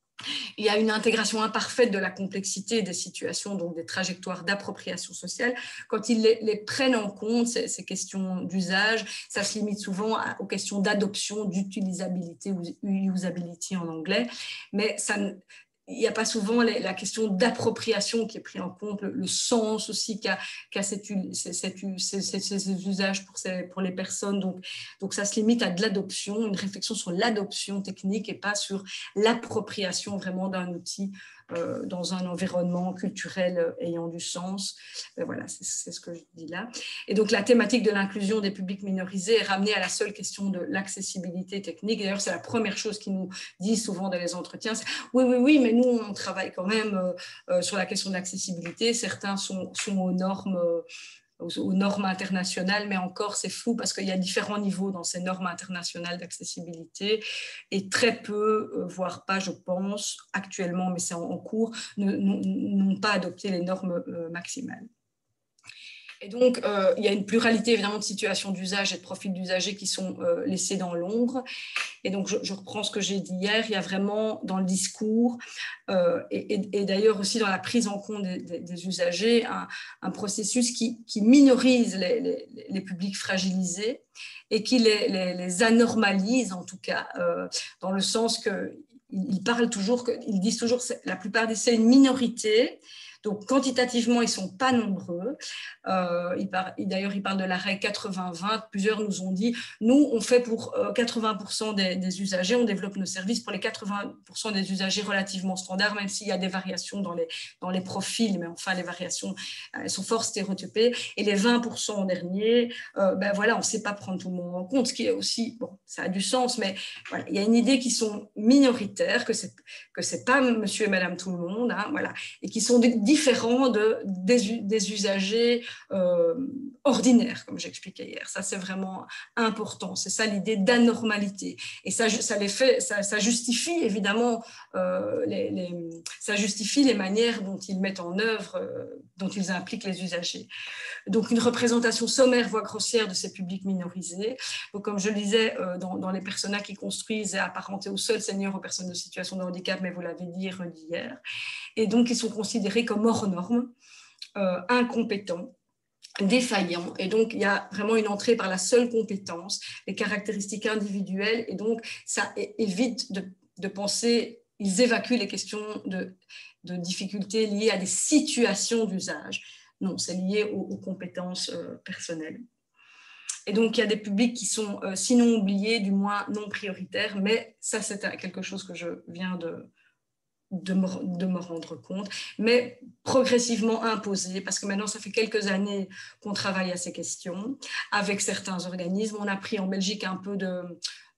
Il y a une intégration imparfaite de la complexité des situations, donc des trajectoires d'appropriation sociale. Quand ils les, les prennent en compte, ces, ces questions d'usage, ça se limite souvent à, aux questions d'adoption, d'utilisabilité ou usability en anglais, mais ça ne... Il n'y a pas souvent la question d'appropriation qui est prise en compte, le, le sens aussi qu'a qu ces, ces, ces, ces usages pour, ces, pour les personnes. Donc, donc, ça se limite à de l'adoption, une réflexion sur l'adoption technique et pas sur l'appropriation vraiment d'un outil euh, dans un environnement culturel ayant du sens. Et voilà, c'est ce que je dis là. Et donc, la thématique de l'inclusion des publics minorisés est ramenée à la seule question de l'accessibilité technique. D'ailleurs, c'est la première chose qu'ils nous disent souvent dans les entretiens. Oui, oui, oui, mais nous, on travaille quand même euh, sur la question de l'accessibilité. Certains sont, sont aux normes... Euh, aux normes internationales, mais encore c'est flou parce qu'il y a différents niveaux dans ces normes internationales d'accessibilité et très peu, voire pas je pense, actuellement, mais c'est en cours, n'ont pas adopté les normes maximales. Et donc, euh, il y a une pluralité évidemment de situations d'usage et de profils d'usagers qui sont euh, laissés dans l'ombre. Et donc, je, je reprends ce que j'ai dit hier, il y a vraiment dans le discours euh, et, et, et d'ailleurs aussi dans la prise en compte des, des, des usagers, un, un processus qui, qui minorise les, les, les publics fragilisés et qui les, les, les anormalise en tout cas, euh, dans le sens qu'ils parlent toujours, ils disent toujours que la plupart des c'est une minorité. Donc, quantitativement, ils ne sont pas nombreux. Euh, D'ailleurs, ils parlent de la règle quatre-vingts vingt. Plusieurs nous ont dit, nous, on fait pour quatre-vingts pour cent des, des usagers, on développe nos services pour les quatre-vingts pour cent des usagers relativement standards, même s'il y a des variations dans les, dans les profils, mais enfin, les variations, elles sont fort stéréotypées. Et les vingt pour cent en dernier, euh, ben voilà, on ne sait pas prendre tout le monde en compte, ce qui est aussi, bon, ça a du sens, mais voilà, il y a une idée qu'ils sont minoritaires, que ce n'est pas monsieur et madame tout le monde, hein, voilà, et qui sont différents de, des, des usagers euh, ordinaires, comme j'expliquais hier. Ça, c'est vraiment important. C'est ça l'idée d'anormalité. Et ça, ça, les fait, ça, ça justifie évidemment euh, les, les, ça justifie les manières dont ils mettent en œuvre, euh, dont ils impliquent les usagers. Donc, une représentation sommaire, voire grossière de ces publics minorisés. Donc, comme je le disais, euh, dans, dans les personas qui construisent et apparentés aux seuls seniors aux personnes de situation de handicap, mais vous l'avez dit et redit hier. Et donc, ils sont considérés comme hors normes, euh, incompétents, défaillants. Et donc, il y a vraiment une entrée par la seule compétence, les caractéristiques individuelles. Et donc, ça évite de, de penser, ils évacuent les questions de, de difficultés liées à des situations d'usage. Non, c'est lié aux, aux compétences euh, personnelles. Et donc, il y a des publics qui sont euh, sinon oubliés, du moins non prioritaires. Mais ça, c'est quelque chose que je viens de... De me, de me rendre compte, mais progressivement imposé, parce que maintenant, ça fait quelques années qu'on travaille à ces questions avec certains organismes. On a pris en Belgique un peu de,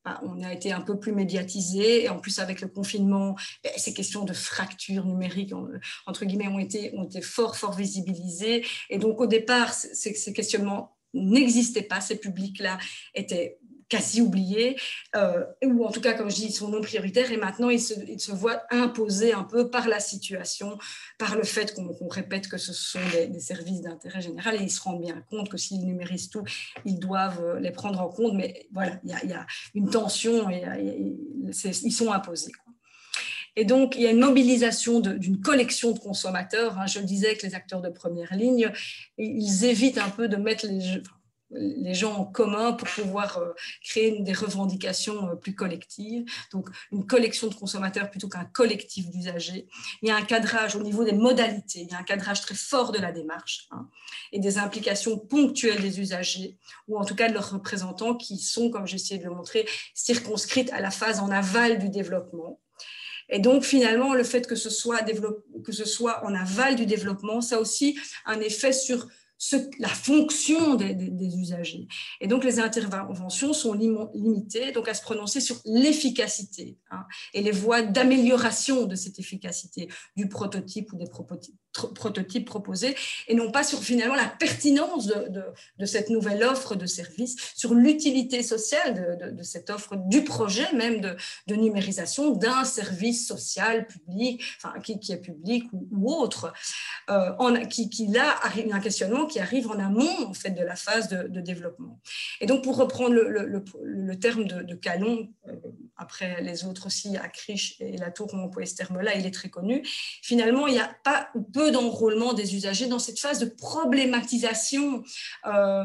on a été un peu plus médiatisé, et en plus avec le confinement, ces questions de fracture numérique, entre guillemets, ont été, ont été fort, fort visibilisées. Et donc au départ, ces, ces questionnements n'existaient pas, ces publics-là étaient quasi oubliés, euh, ou en tout cas, comme je dis, ils sont non prioritaires, et maintenant ils se, ils se voient imposer un peu par la situation, par le fait qu'on qu'on répète que ce sont des, des services d'intérêt général, et ils se rendent bien compte que s'ils numérisent tout, ils doivent les prendre en compte, mais voilà, il y a, il y a une tension, et, et ils sont imposés, quoi. Et donc, il y a une mobilisation d'une collection de consommateurs. Hein. Je le disais que les acteurs de première ligne, ils évitent un peu de mettre les jeux, les gens en commun pour pouvoir créer des revendications plus collectives. Donc, une collection de consommateurs plutôt qu'un collectif d'usagers. Il y a un cadrage au niveau des modalités, il y a un cadrage très fort de la démarche, hein, et des implications ponctuelles des usagers, ou en tout cas de leurs représentants qui sont, comme j'ai essayé de le montrer, circonscrites à la phase en aval du développement. Et donc, finalement, le fait que ce soit, que ce soit en aval du développement, ça a aussi un effet sur Ce, la fonction des, des, des usagers. Et donc, les interventions sont lim, limitées donc à se prononcer sur l'efficacité, hein, et les voies d'amélioration de cette efficacité du prototype ou des prototypes proposés, et non pas sur finalement la pertinence de, de, de cette nouvelle offre de service, sur l'utilité sociale de, de, de cette offre, du projet même de, de numérisation d'un service social public, enfin, qui, qui est public ou, ou autre, euh, en, qui, qui là arrive un questionnement qui arrive en amont en fait, de la phase de, de développement. Et donc, pour reprendre le, le, le terme de, de Calon, euh, après les autres aussi, Acriche et Latour ont employé ce terme-là, il est très connu, finalement, il n'y a pas ou peu d'enrôlement des usagers dans cette phase de problématisation euh,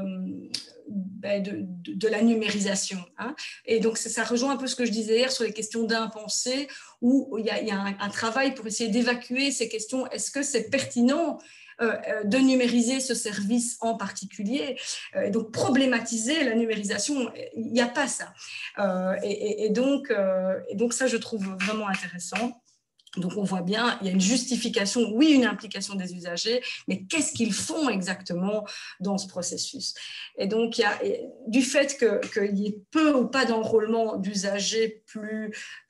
ben de, de, de la numérisation. Hein. Et donc, ça, ça rejoint un peu ce que je disais hier sur les questions d'impensé, où il y a, il y a un, un travail pour essayer d'évacuer ces questions. Est-ce que c'est pertinent Euh, de numériser ce service en particulier, euh, et donc problématiser la numérisation, il n'y a pas ça. Euh, et, et, et, donc, euh, et donc ça, je trouve vraiment intéressant. Donc, on voit bien, il y a une justification, oui, une implication des usagers, mais qu'est-ce qu'ils font exactement dans ce processus? Et donc, il y a, du fait qu'il y ait peu ou pas d'enrôlement d'usagers plus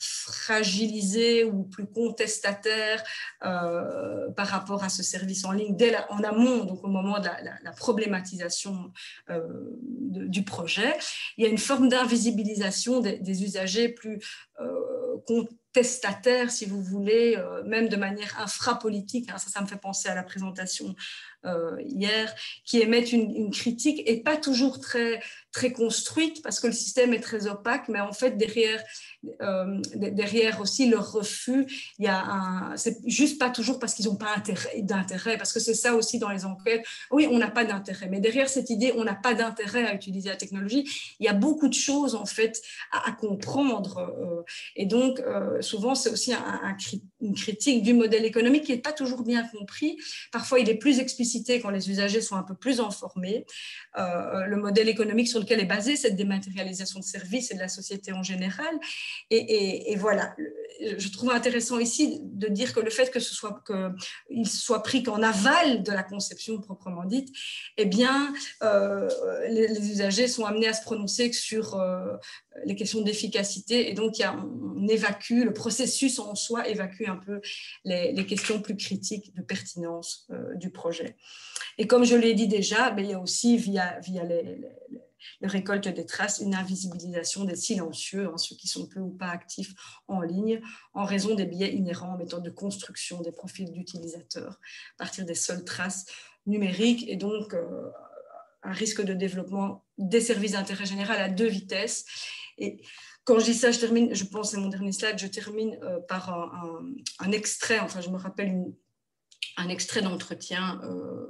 fragilisés ou plus contestataires euh, par rapport à ce service en ligne, dès la, en amont, donc au moment de la, la, la problématisation euh, de, du projet, il y a une forme d'invisibilisation des, des usagers plus euh, contestataires, si vous voulez, euh, même de manière infrapolitique, hein, ça, ça me fait penser à la présentation euh, hier, qui émettent une, une critique et pas toujours très, très construite, parce que le système est très opaque, mais en fait, derrière, euh, derrière aussi leur refus, il y a un, c'est juste pas toujours parce qu'ils n'ont pas d'intérêt, parce que c'est ça aussi dans les enquêtes, oui, on n'a pas d'intérêt, mais derrière cette idée, on n'a pas d'intérêt à utiliser la technologie, il y a beaucoup de choses, en fait, à, à comprendre, euh, et donc, euh, souvent, c'est aussi un, un, une critique du modèle économique qui n'est pas toujours bien compris. Parfois, il est plus explicité quand les usagers sont un peu plus informés. Euh, le modèle économique sur lequel est basée cette dématérialisation de services et de la société en général. Et, et, et voilà, je trouve intéressant ici de dire que le fait que ce soit, qu'il soit pris qu'en aval de la conception proprement dite, eh bien, euh, les, les usagers sont amenés à se prononcer sur euh, les questions d'efficacité. Et donc, il y a, on évacue, le processus en soi évacue un peu les, les questions plus critiques de pertinence euh, du projet. Et comme je l'ai dit déjà, ben, il y a aussi, via, via les, les, les récoltes des traces, une invisibilisation des silencieux, hein, ceux qui sont peu ou pas actifs en ligne, en raison des biais inhérents en méthode de construction des profils d'utilisateurs, à partir des seules traces numériques, et donc euh, un risque de développement des services d'intérêt général à deux vitesses. Et quand je dis ça, je termine, je pense, c'est mon dernier slide, je termine euh, par un, un, un extrait, enfin je me rappelle une, un extrait d'entretien euh,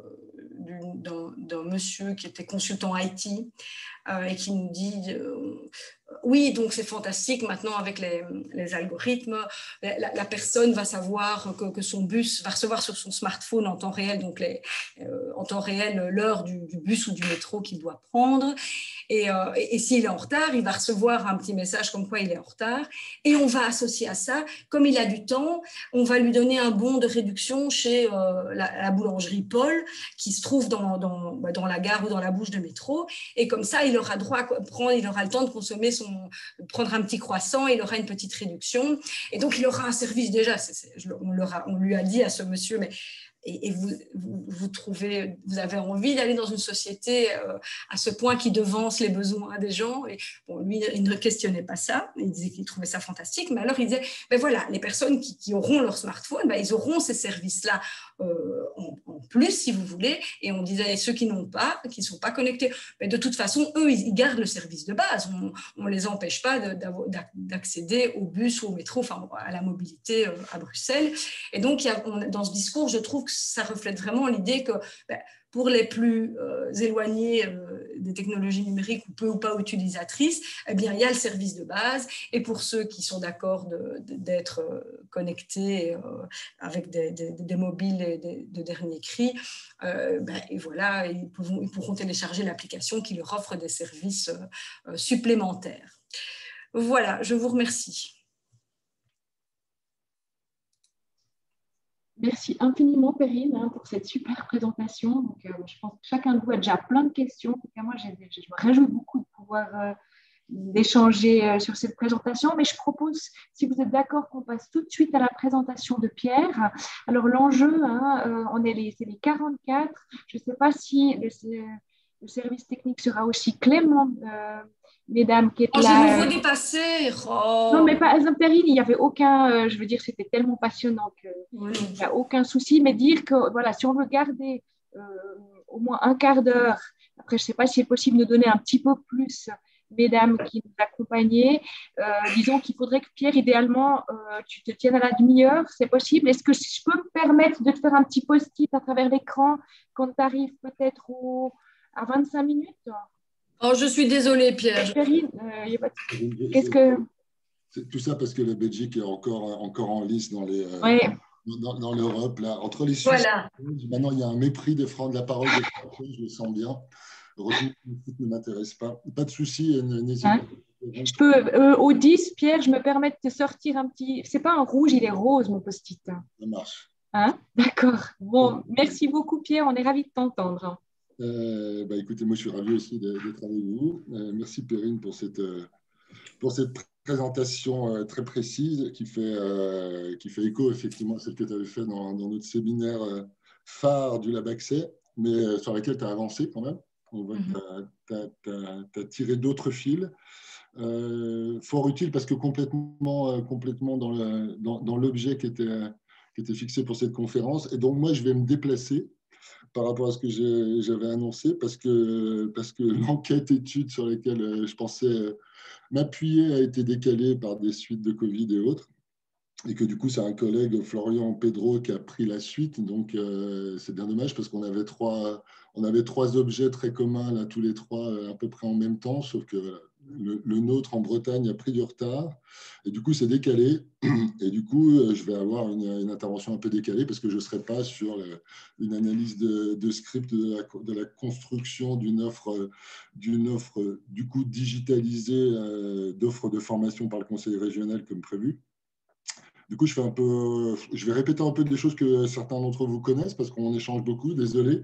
d'un monsieur qui était consultant I T euh, et qui nous dit euh, oui, donc c'est fantastique, maintenant avec les, les algorithmes, la, la personne va savoir que, que son bus va recevoir sur son smartphone en temps réel, donc les, euh, en temps réel l'heure du, du bus ou du métro qu'il doit prendre. Et, euh, et, et s'il est en retard, il va recevoir un petit message comme quoi il est en retard. Et on va associer à ça, comme il a du temps, on va lui donner un bon de réduction chez euh, la, la boulangerie Paul, qui se trouve dans, dans, dans, bah, dans la gare ou dans la bouche de métro. Et comme ça, il aura droit à prendre, il aura le temps de consommer son, de prendre un petit croissant, il aura une petite réduction. Et donc, il aura un service déjà. C'est, c'est, on, leur a, on lui a dit à ce monsieur, mais et, et vous, vous, vous, trouvez, vous avez envie d'aller dans une société euh, à ce point qui devance les besoins des gens. Et bon, lui, il ne questionnait pas ça. Il disait qu'il trouvait ça fantastique. Mais alors, il disait, ben voilà, les personnes qui, qui auront leur smartphone, ben, ils auront ces services-là euh, en, en plus, si vous voulez. Et on disait, ceux qui n'ont pas, qui ne sont pas connectés, ben, de toute façon, eux, ils gardent le service de base. On ne les empêche pas de, d'accéder au bus ou au métro, enfin, à la mobilité euh, à Bruxelles. Et donc, il y a, on, dans ce discours, je trouve que ça reflète vraiment l'idée que ben, pour les plus euh, éloignés euh, des technologies numériques ou peu ou pas utilisatrices, eh bien, il y a le service de base. Et pour ceux qui sont d'accord de, de, d'être euh, connectés euh, avec des, des, des mobiles et des, de dernier cri, euh, ben, et voilà, ils pourront, ils pourront télécharger l'application qui leur offre des services euh, supplémentaires. Voilà, je vous remercie. Merci infiniment, Perrine, hein, pour cette super présentation. Donc, euh, je pense que chacun de vous a déjà plein de questions. En tout cas, moi, j'ai, je me réjouis beaucoup de pouvoir euh, d'échanger euh, sur cette présentation. Mais je propose, si vous êtes d'accord, qu'on passe tout de suite à la présentation de Pierre. Alors, l'enjeu, hein, euh, on est les, c'est les quarante-quatre. Je ne sais pas si le, le service technique sera aussi clément, euh, mesdames, qui est oh, là. J'ai nouveau dépassé. Oh. Non, mais pas Perrine, il n'y avait aucun, euh, je veux dire, c'était tellement passionnant qu'il oui. n'y a aucun souci. Mais dire que, voilà, si on veut garder euh, au moins un quart d'heure, après, je ne sais pas si c'est possible de donner un petit peu plus, mesdames qui nous accompagnaient, euh, disons qu'il faudrait que Pierre, idéalement, euh, tu te tiennes à la demi-heure, c'est possible. Est-ce que je peux me permettre de te faire un petit post-it à travers l'écran quand tu arrives peut-être au, à vingt-cinq minutes? Oh, je suis désolée, Pierre. Perrine, euh, y a pas de... qu'est-ce que... C'est tout ça parce que la Belgique est encore, encore en lice dans les, euh, ouais. dans, dans l'Europe. Là. Entre les Suisses, voilà. Maintenant, il y a un mépris des francs de la parole des Français, je le sens bien. Heureusement que le foot ne m'intéresse pas. Pas de souci, n'hésitez hein? pas. Je peux, euh, au dix, Pierre, je me permets de te sortir un petit... C'est pas un rouge, il est rose, mon post-it. Ça marche. Hein? D'accord. Bon, merci beaucoup, Pierre. On est ravis de t'entendre. Euh, bah, écoutez, moi, je suis ravi aussi d'être avec vous. Euh, merci, Perrine, pour cette... Euh, pour cette présentation euh, très précise qui fait, euh, qui fait écho effectivement à celle que tu avais fait dans, dans notre séminaire euh, phare du Lab Accès, mais euh, sur laquelle tu as avancé quand même. On voit que tu as tiré d'autres fils. Euh, fort utile parce que complètement, euh, complètement dans, le, dans, dans l'objet qui était, qui était fixé pour cette conférence. Et donc, moi, je vais me déplacer par rapport à ce que j'avais annoncé parce que, parce que l'enquête étude sur laquelle je pensais m'appuyer a été décalée par des suites de Covid et autres. Et que du coup, c'est un collègue, Florian Pedro, qui a pris la suite. Donc, euh, c'est bien dommage parce qu'on avait trois, on avait trois objets très communs, là, tous les trois, à peu près en même temps, sauf que le, le nôtre en Bretagne a pris du retard. Et du coup, c'est décalé. Et du coup, je vais avoir une, une intervention un peu décalée parce que je ne serai pas sur le, une analyse de, de script de la, de la construction d'une offre, d'une offre, du coup, digitalisée euh, d'offres de formation par le conseil régional comme prévu. Du coup, je, fais un peu, je vais répéter un peu des choses que certains d'entre vous connaissent parce qu'on échange beaucoup, désolé.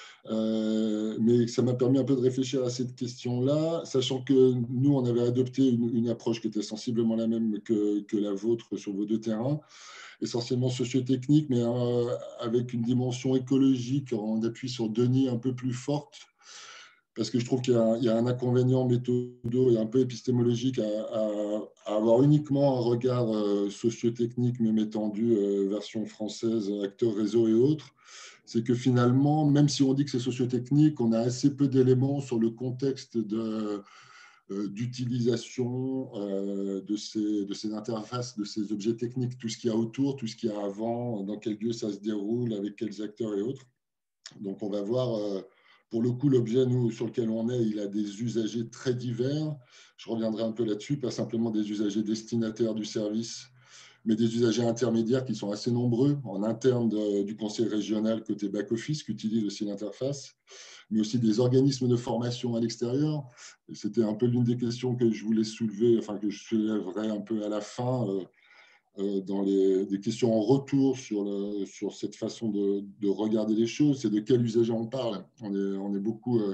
Euh, mais ça m'a permis un peu de réfléchir à cette question-là, sachant que nous, on avait adopté une, une approche qui était sensiblement la même que, que la vôtre sur vos deux terrains, essentiellement socio-technique, mais euh, avec une dimension écologique en appui sur Denis un peu plus forte. Parce que je trouve qu'il y, y a un inconvénient méthodo et un peu épistémologique à, à, à avoir uniquement un regard euh, socio-technique, même étendu, euh, version française, acteurs réseau et autres. C'est que finalement, même si on dit que c'est socio-technique, on a assez peu d'éléments sur le contexte de, euh, d'utilisation euh, de, ces, de ces interfaces, de ces objets techniques, tout ce qu'il y a autour, tout ce qu'il y a avant, dans quel lieu ça se déroule, avec quels acteurs et autres. Donc on va voir... Euh, Pour le coup, l'objet sur lequel on est, il a des usagers très divers. Je reviendrai un peu là-dessus, pas simplement des usagers destinataires du service, mais des usagers intermédiaires qui sont assez nombreux en interne de, du conseil régional côté back-office, qui utilisent aussi l'interface, mais aussi des organismes de formation à l'extérieur. C'était un peu l'une des questions que je voulais soulever, enfin que je soulèverai un peu à la fin. euh, dans les des questions en retour sur, le, sur cette façon de, de regarder les choses, c'est de quel usager on parle. On est, on est beaucoup... Euh,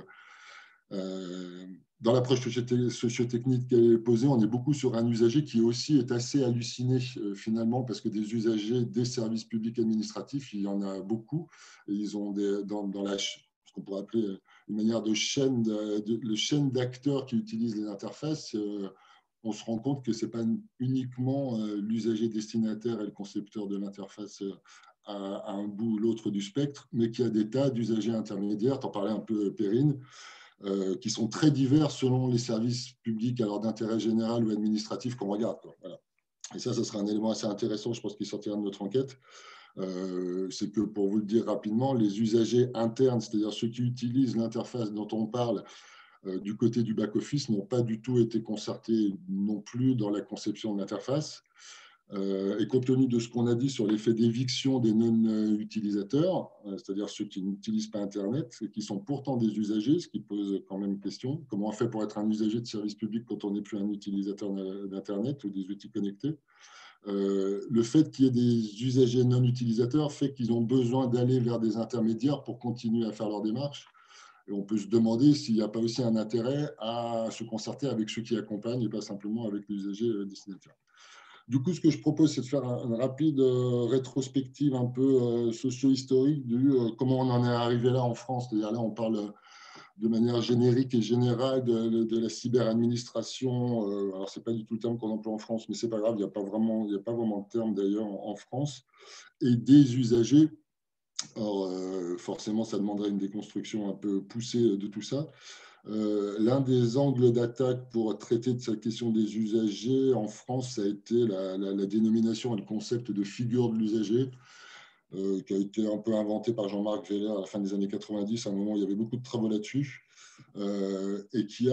euh, dans l'approche socio-technique qu'elle est posée, on est beaucoup sur un usager qui aussi est assez halluciné euh, finalement, parce que des usagers des services publics administratifs, il y en a beaucoup. Et ils ont des, dans, dans la, ce qu'on pourrait appeler une manière de chaîne, de, de, le chaîne d'acteurs qui utilisent les interfaces. Euh, on se rend compte que ce n'est pas uniquement euh, l'usager destinataire et le concepteur de l'interface euh, à, à un bout ou l'autre du spectre, mais qu'il y a des tas d'usagers intermédiaires. Tu en parlais un peu, Perrine. Euh, qui sont très divers selon les services publics, alors d'intérêt général ou administratif qu'on regarde. Quoi. Voilà. Et ça, ce sera un élément assez intéressant, je pense, qui sortira de notre enquête. Euh, c'est que, pour vous le dire rapidement, les usagers internes, c'est-à-dire ceux qui utilisent l'interface dont on parle euh, du côté du back-office, n'ont pas du tout été concertés non plus dans la conception de l'interface. Euh, et compte tenu de ce qu'on a dit sur l'effet d'éviction des non-utilisateurs, euh, c'est-à-dire ceux qui n'utilisent pas Internet et qui sont pourtant des usagers, ce qui pose quand même question. Comment on fait pour être un usager de service public quand on n'est plus un utilisateur d'Internet ou des outils connectés? Euh, le fait qu'il y ait des usagers non-utilisateurs fait qu'ils ont besoin d'aller vers des intermédiaires pour continuer à faire leur démarche. Et on peut se demander s'il n'y a pas aussi un intérêt à se concerter avec ceux qui accompagnent et pas simplement avec l'usager destinataire. Du coup, ce que je propose, c'est de faire une rapide euh, rétrospective un peu euh, socio-historique de euh, comment on en est arrivé là en France. C'est-à-dire là, on parle de manière générique et générale de, de la cyberadministration. Euh, alors, ce n'est pas du tout le terme qu'on emploie en France, mais ce n'est pas grave, il n'y a pas vraiment, il n'y a pas vraiment de terme d'ailleurs en, en France. Et des usagers. Or, euh, forcément, ça demanderait une déconstruction un peu poussée de tout ça. Euh, l'un des angles d'attaque pour traiter de cette question des usagers en France, ça a été la, la, la dénomination et le concept de figure de l'usager, euh, qui a été un peu inventé par Jean-Marc Veller à la fin des années quatre-vingt-dix, à un moment où il y avait beaucoup de travaux là-dessus, euh, et qui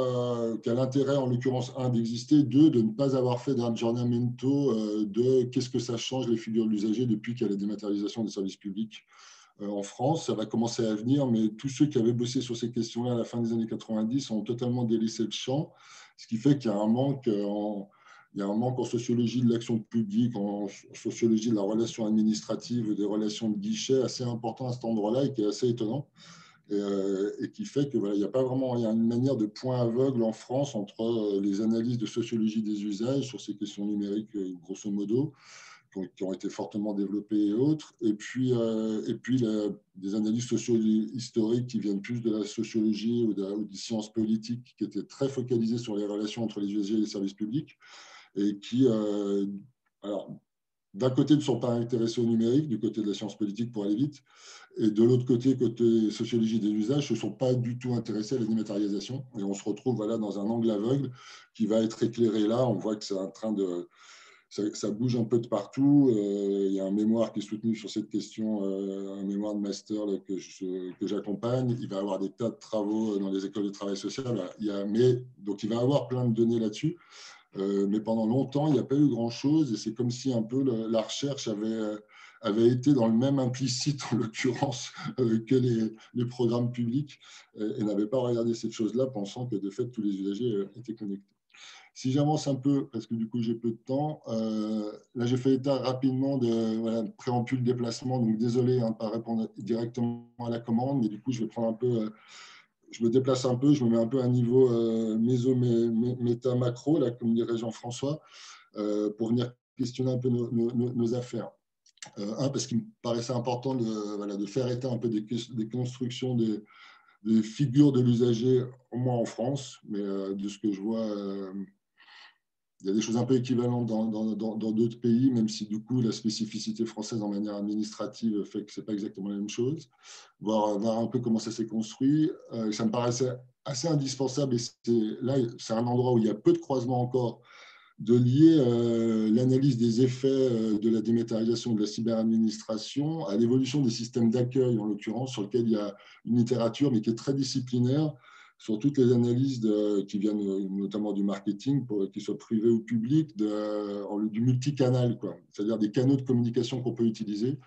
a, qui a l'intérêt, en l'occurrence, un, d'exister, deux, de ne pas avoir fait d'un aggiornamento euh, de qu'est-ce que ça change les figures de l'usager depuis qu'il y a la dématérialisation des services publics. En France, ça va commencer à venir, mais tous ceux qui avaient bossé sur ces questions-là à la fin des années quatre-vingt-dix ont totalement délaissé le champ, ce qui fait qu'il y a un manque en, il y a un manque en sociologie de l'action publique, en sociologie de la relation administrative, des relations de guichet assez important à cet endroit-là et qui est assez étonnant. Et, euh, et qui fait que voilà, il n'y a pas vraiment, il y a une manière de point aveugle en France entre les analyses de sociologie des usages sur ces questions numériques, grosso modo, qui ont été fortement développées et autres, et puis, euh, et puis la, des analyses socio-historiques qui viennent plus de la sociologie ou, de, ou des sciences politiques, qui étaient très focalisées sur les relations entre les usagers et les services publics, et qui, euh, alors, d'un côté, ne sont pas intéressés au numérique, du côté de la science politique pour aller vite, et de l'autre côté, côté sociologie des usages, ne se sont pas du tout intéressés à la dématérialisation, et on se retrouve voilà, dans un angle aveugle qui va être éclairé là. On voit que c'est en train de... Ça, ça bouge un peu de partout. Euh, il y a un mémoire qui est soutenu sur cette question, euh, un mémoire de master là, que, je, que j'accompagne. Il va y avoir des tas de travaux dans les écoles de travail social. Il y a, mais, donc, il va y avoir plein de données là-dessus. Euh, mais pendant longtemps, il n'y a pas eu grand-chose. Et c'est comme si un peu le, la recherche avait, avait été dans le même implicite, en l'occurrence, euh, que les, les programmes publics, euh, et n'avait pas regardé cette chose-là, pensant que de fait, tous les usagers euh, étaient connectés. Si j'avance un peu, parce que du coup j'ai peu de temps, euh, là j'ai fait état rapidement de voilà, préambule déplacement, donc désolé hein, de ne pas répondre directement à la commande, mais du coup je vais prendre un peu, euh, je me déplace un peu, je me mets un peu à un niveau euh, méso, mé, mé, méta, macro, là, comme dirait Jean-François, euh, pour venir questionner un peu nos, nos, nos affaires. Euh, un, parce qu'il me paraissait important de, voilà, de faire état un peu des, des constructions des, des figures de l'usager, au moins en France, mais euh, de ce que je vois... Euh, il y a des choses un peu équivalentes dans, dans, dans, dans d'autres pays, même si du coup la spécificité française en manière administrative fait que ce n'est pas exactement la même chose. Voir, voir un peu comment ça s'est construit. Euh, ça me paraissait assez indispensable et c'est, là, c'est un endroit où il y a peu de croisements encore, de lier euh, l'analyse des effets euh, de la dématérialisation de la cyberadministration à l'évolution des systèmes d'accueil, en l'occurrence, sur lequel il y a une littérature, mais qui est très disciplinaire, sur toutes les analyses de, qui viennent notamment du marketing, pour qu'ils soient privés ou publics, de, du multicanal, quoi. C'est-à-dire des canaux de communication qu'on peut utiliser.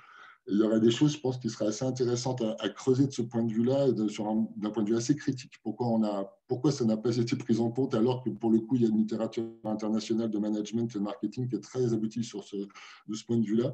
il y aurait des choses, je pense, qui seraient assez intéressantes à, à creuser de ce point de vue-là, d'un point de vue assez critique. Pourquoi, on a, pourquoi ça n'a pas été pris en compte, alors que pour le coup, il y a une littérature internationale de management et de marketing qui est très aboutie sur ce, de ce point de vue-là.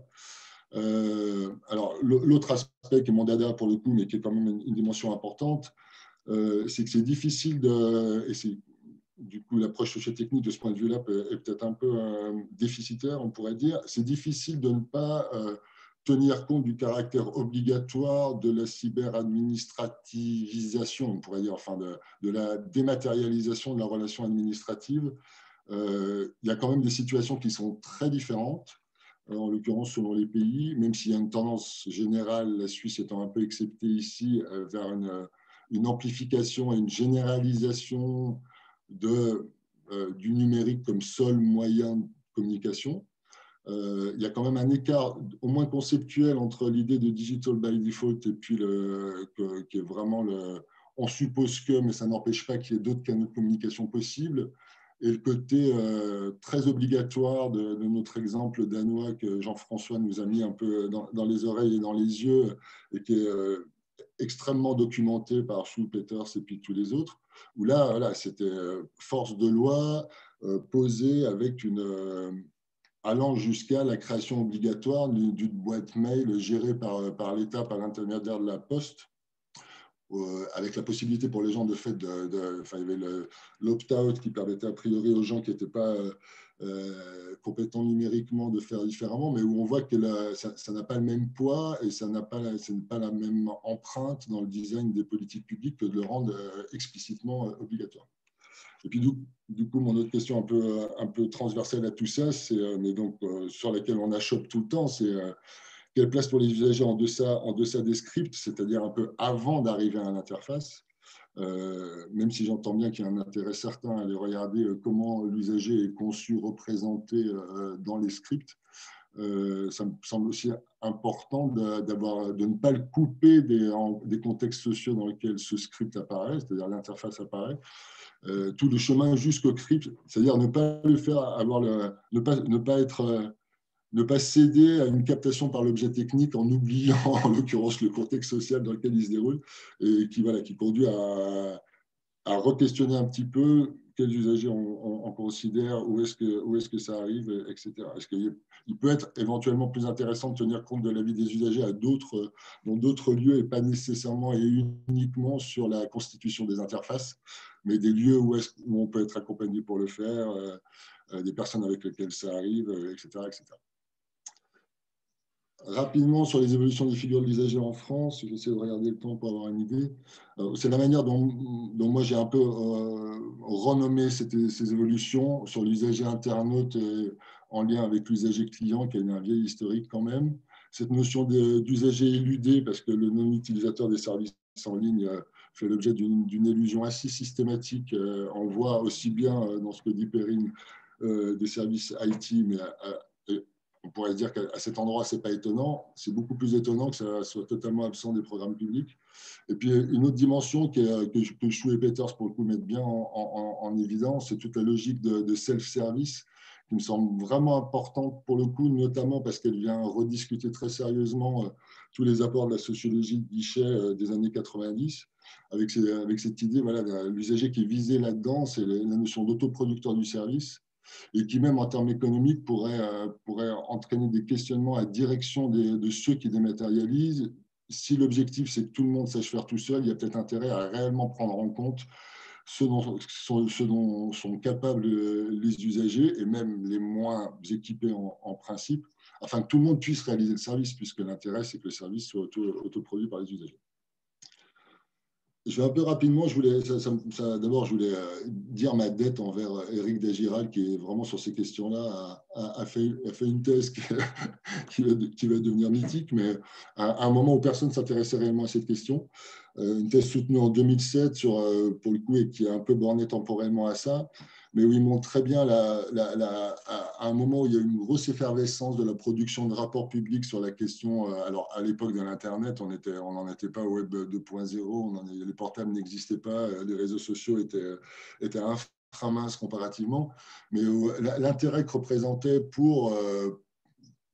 Euh, alors, l'autre aspect qui est mon dada pour le coup, mais qui est quand même une, une dimension importante, euh, c'est que c'est difficile de... Et c'est, du coup, l'approche sociotechnique de ce point de vue-là est peut-être un peu euh, déficitaire, on pourrait dire. C'est difficile de ne pas euh, tenir compte du caractère obligatoire de la cyberadministrativisation, on pourrait dire, enfin de, de la dématérialisation de la relation administrative. Euh, il y a quand même des situations qui sont très différentes, en l'occurrence selon les pays, même s'il y a une tendance générale, la Suisse étant un peu exceptée ici, euh, vers une, une amplification et une généralisation de, euh, du numérique comme seul moyen de communication. Euh, il y a quand même un écart au moins conceptuel entre l'idée de digital by default et puis le, que, qui est vraiment le on suppose que, mais ça n'empêche pas qu'il y ait d'autres canaux de communication possibles, et le côté euh, très obligatoire de, de notre exemple danois que Jean-François nous a mis un peu dans, dans les oreilles et dans les yeux, et qui est euh, extrêmement documenté par Schulpeters et puis tous les autres, où là, voilà, c'était force de loi euh, posée avec une... Euh, allant jusqu'à la création obligatoire d'une boîte mail gérée par, par l'État par l'intermédiaire de la Poste, euh, avec la possibilité pour les gens de fait de, de enfin, il y avait l'opt-out qui permettait a priori aux gens qui n'étaient pas euh, compétents numériquement de faire différemment, mais où on voit que la, ça n'a pas le même poids et ça n'a pas, la, pas la même empreinte dans le design des politiques publiques que de le rendre euh, explicitement euh, obligatoire. Et puis, du, du coup, mon autre question un peu, un peu transversale à tout ça, c'est, mais donc, euh, sur laquelle on achoppe tout le temps, c'est euh, quelle place pour les usagers en deçà, en deçà des scripts, c'est-à-dire un peu avant d'arriver à l'interface, euh, même si j'entends bien qu'il y a un intérêt certain à aller regarder euh, comment l'usager est conçu, représenté euh, dans les scripts. Euh, ça me semble aussi important de, d'avoir, de ne pas le couper des, en, des contextes sociaux dans lesquels ce script apparaît, c'est-à-dire l'interface apparaît. Euh, tout le chemin jusqu'au script, c'est-à-dire ne pas le faire, avoir le, ne pas, ne pas être, euh, ne pas céder à une captation par l'objet technique en oubliant en l'occurrence le contexte social dans lequel il se déroule, et qui voilà, qui conduit à, à re-questionner un petit peu quels usagers on, on, on considère, où est-ce que, où est-ce que ça arrive, et cetera. Est-ce qu'il il peut être éventuellement plus intéressant de tenir compte de l'avis des usagers à d'autres, dans d'autres lieux, et pas nécessairement et uniquement sur la constitution des interfaces, mais des lieux où, est-ce, où on peut être accompagné pour le faire, euh, des personnes avec lesquelles ça arrive, et cetera, et cetera. Rapidement sur les évolutions des figures de l'usager en France, j'essaie de regarder le temps pour avoir une idée. C'est la manière dont, dont moi j'ai un peu euh, renommé ces, ces évolutions sur l'usager internaute euh, en lien avec l'usager client, qui a un vieil historique quand même. Cette notion d'usager éludé, parce que le non-utilisateur des services en ligne euh, fait l'objet d'une d'une illusion assez systématique. Euh, on le voit aussi bien euh, dans ce que dit Perrine euh, des services I T, mais à, à, on pourrait se dire qu'à cet endroit, ce n'est pas étonnant. C'est beaucoup plus étonnant que ça soit totalement absent des programmes publics. Et puis, une autre dimension qui est, que, que Chou et Peters, pour le coup, mettent bien en, en, en évidence, c'est toute la logique de, de self-service, qui me semble vraiment importante pour le coup, notamment parce qu'elle vient rediscuter très sérieusement euh, tous les apports de la sociologie de guichet euh, des années quatre-vingt-dix, avec, ces, avec cette idée, voilà, l'usager qui est visé là-dedans, c'est la notion d'autoproducteur du service, et qui même en termes économiques pourrait, euh, pourrait entraîner des questionnements à direction des, de ceux qui dématérialisent. Si l'objectif c'est que tout le monde sache faire tout seul, il y a peut-être intérêt à réellement prendre en compte ce dont sont, ce dont sont capables les usagers, et même les moins équipés en, en principe, afin que tout le monde puisse réaliser le service, puisque l'intérêt c'est que le service soit auto, autoproduit par les usagers. Je vais un peu rapidement, je voulais, ça, ça, ça, d'abord, je voulais dire ma dette envers Éric Dagiral, qui est vraiment sur ces questions-là, a, a, a, fait, a fait une thèse qui, qui, va, qui va devenir mythique, mais à, à un moment où personne ne s'intéressait réellement à cette question. Euh, une thèse soutenue en deux mille sept, sur, euh, pour le coup, et qui est un peu bornée temporellement à ça, mais où il montre très bien, la, la, la, à un moment où il y a une grosse effervescence de la production de rapports publics sur la question, alors à l'époque de l'Internet, on n'en on était pas au Web deux point zéro, les portables n'existaient pas, les réseaux sociaux étaient, étaient inframinces comparativement, mais l'intérêt que représentait pour,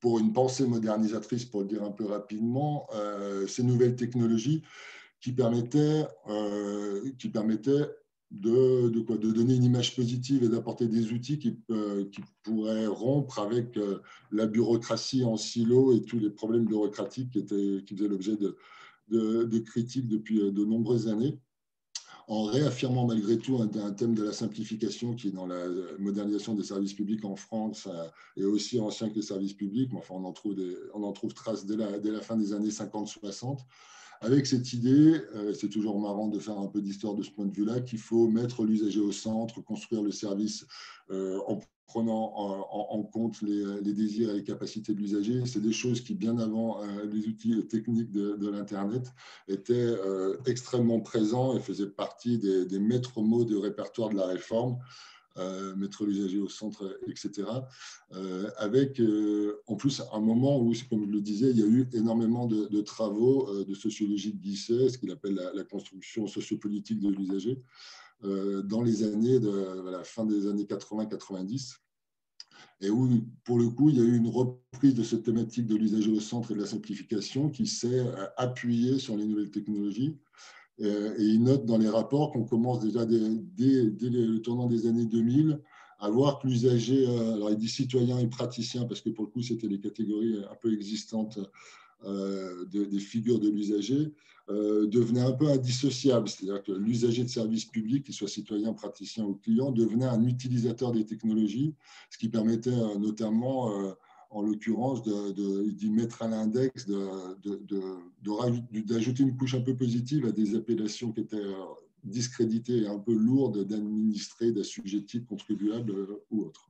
pour une pensée modernisatrice, pour le dire un peu rapidement, euh, ces nouvelles technologies qui permettaient, euh, qui permettaient de, de, quoi, de donner une image positive et d'apporter des outils qui, euh, qui pourraient rompre avec euh, la bureaucratie en silo et tous les problèmes bureaucratiques qui, étaient, qui faisaient l'objet de, de, de critiques depuis de nombreuses années, en réaffirmant malgré tout un, un thème de la simplification qui est dans la modernisation des services publics en France et aussi ancien que les services publics, mais enfin on en trouve, des, on en trouve trace dès la, dès la fin des années cinquante soixante, avec cette idée, euh, c'est toujours marrant de faire un peu d'histoire de ce point de vue-là, qu'il faut mettre l'usager au centre, construire le service euh, en prenant en, en compte les, les désirs et les capacités de l'usager. C'est des choses qui, bien avant euh, les outils techniques de, de l'Internet, étaient euh, extrêmement présents et faisaient partie des, des maîtres mots de répertoire de la réforme. Euh, mettre l'usager au centre, et cetera. Euh, avec euh, en plus un moment où, comme je le disais, il y a eu énormément de, de travaux euh, de sociologie de Guisset, ce qu'il appelle la, la construction sociopolitique de l'usager, euh, dans les années de la fin des années quatre-vingts quatre-vingt-dix. Et où, pour le coup, il y a eu une reprise de cette thématique de l'usager au centre et de la simplification qui s'est appuyée sur les nouvelles technologies. Et il note dans les rapports qu'on commence déjà dès, dès, dès le tournant des années deux mille à voir que l'usager, alors il dit citoyen et praticien, parce que pour le coup, c'était les catégories un peu existantes euh, de, des figures de l'usager, euh, devenait un peu indissociable. C'est-à-dire que l'usager de service public, qu'il soit citoyen, praticien ou client, devenait un utilisateur des technologies, ce qui permettait euh, notamment... Euh, en l'occurrence, d'y mettre à l'index, d'ajouter une couche un peu positive à des appellations qui étaient discréditées et un peu lourdes d'administrer, d'assujettis, de contribuables ou autres.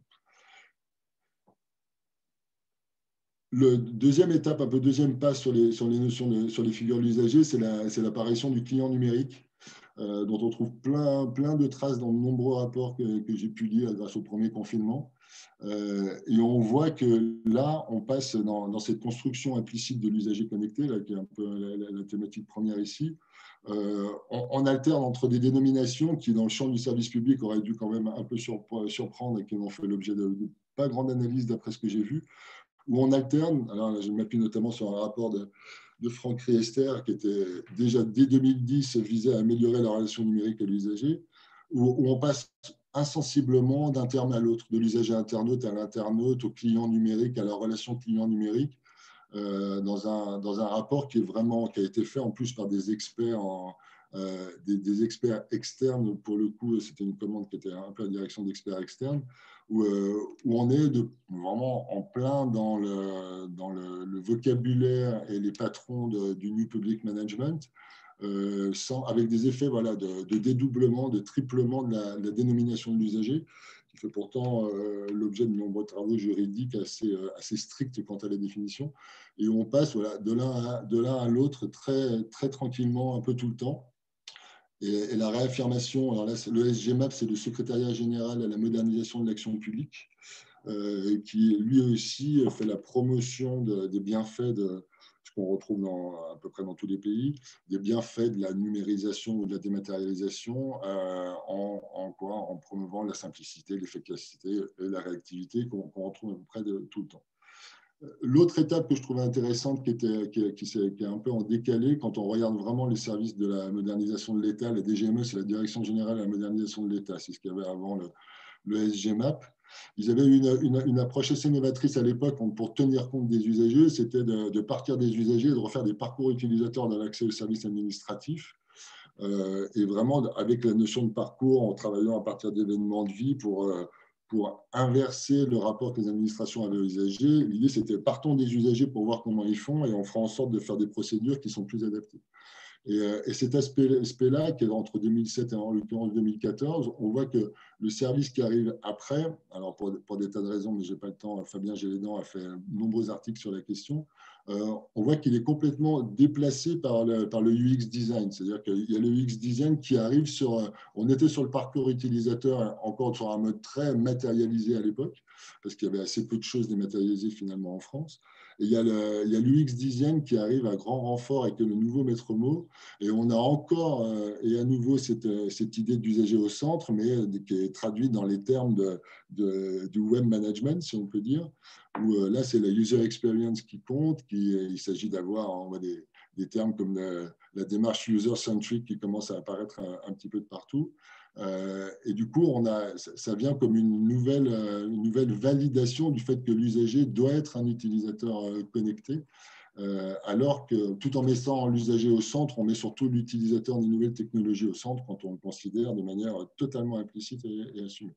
Le deuxième étape, un peu deuxième pas sur les, sur les notions, de, sur les figures de l'usager, c'est l'apparition la, du client numérique, euh, dont on trouve plein, plein de traces dans de nombreux rapports que, que j'ai pu lire grâce au premier confinement. Euh, et on voit que là, on passe dans, dans cette construction implicite de l'usager connecté, là, qui est un peu la, la, la thématique première ici. Euh, on, on alterne entre des dénominations qui, dans le champ du service public, auraient dû quand même un peu surprendre et qui n'ont fait l'objet de, de pas grande analyse d'après ce que j'ai vu, où on alterne, alors là, je m'appuie notamment sur un rapport de, de Franck Riester, qui était déjà dès deux mille dix visait à améliorer la relation numérique à l'usager, où, où on passe insensiblement d'un terme à l'autre, de l'usager internaute à l'internaute, au client numérique, à la relation client numérique, euh, dans, un, dans un rapport qui, est vraiment, qui a été fait en plus par des experts, en, euh, des, des experts externes. Pour le coup, c'était une commande qui était un peu à la direction d'experts externes, où, euh, où on est de, vraiment en plein dans, le, dans le, le vocabulaire et les patrons de, du New Public Management, Euh, sans, avec des effets voilà, de, de dédoublement, de triplement de la, de la dénomination de l'usager, qui fait pourtant euh, l'objet de nombreux travaux juridiques assez, euh, assez stricts quant à la définition. Et on passe voilà, de l'un à, à l'autre très, très tranquillement, un peu tout le temps. Et, et la réaffirmation, alors là, le S G M A P, c'est le Secrétariat général à la modernisation de l'action publique, euh, qui lui aussi fait la promotion de, des bienfaits de ce qu'on retrouve dans, à peu près dans tous les pays, des bienfaits de la numérisation ou de la dématérialisation euh, en, en, quoi, en promouvant la simplicité, l'efficacité et la réactivité qu'on qu'on retrouve à peu près de, tout le temps. L'autre étape que je trouvais intéressante, qui, était, qui, qui, qui est un peu en décalé, quand on regarde vraiment les services de la modernisation de l'État, la D G M E, c'est la Direction générale de la modernisation de l'État, c'est ce qu'il y avait avant le, le S G M A P. Ils avaient eu une, une, une approche assez novatrice à l'époque pour tenir compte des usagers, c'était de, de partir des usagers et de refaire des parcours utilisateurs dans l'accès aux services administratifs. Euh, et vraiment, avec la notion de parcours, en travaillant à partir d'événements de vie pour, euh, pour inverser le rapport que les administrations avaient aux usagers. L'idée, c'était partons des usagers pour voir comment ils font et on fera en sorte de faire des procédures qui sont plus adaptées. Et, et cet aspect-là, qui est entre deux mille sept et en l'occurrence deux mille quatorze, on voit que le service qui arrive après, alors pour, pour des tas de raisons, mais je n'ai pas le temps, Fabien Gélédan a fait de nombreux articles sur la question, euh, on voit qu'il est complètement déplacé par le, par le U X design. C'est-à-dire qu'il y a le U X design qui arrive sur... On était sur le parcours utilisateur, encore sur un mode très matérialisé à l'époque, parce qu'il y avait assez peu de choses dématérialisées finalement en France. Et il y a le, il y a l'U X Design qui arrive à grand renfort avec le nouveau maître mot. Et on a encore, euh, et à nouveau, cette, cette idée d'usager au centre, mais euh, qui est traduite dans les termes de, de, du web management, si on peut dire, où euh, là, c'est la user experience qui compte. Qui, il s'agit d'avoir des, des termes comme la, la démarche user-centric qui commence à apparaître un, un petit peu de partout. Euh, et du coup, on a, ça vient comme une nouvelle, une nouvelle validation du fait que l'usager doit être un utilisateur connecté, euh, alors que tout en mettant l'usager au centre, on met surtout l'utilisateur des nouvelles technologies au centre quand on le considère de manière totalement implicite et, et assumée.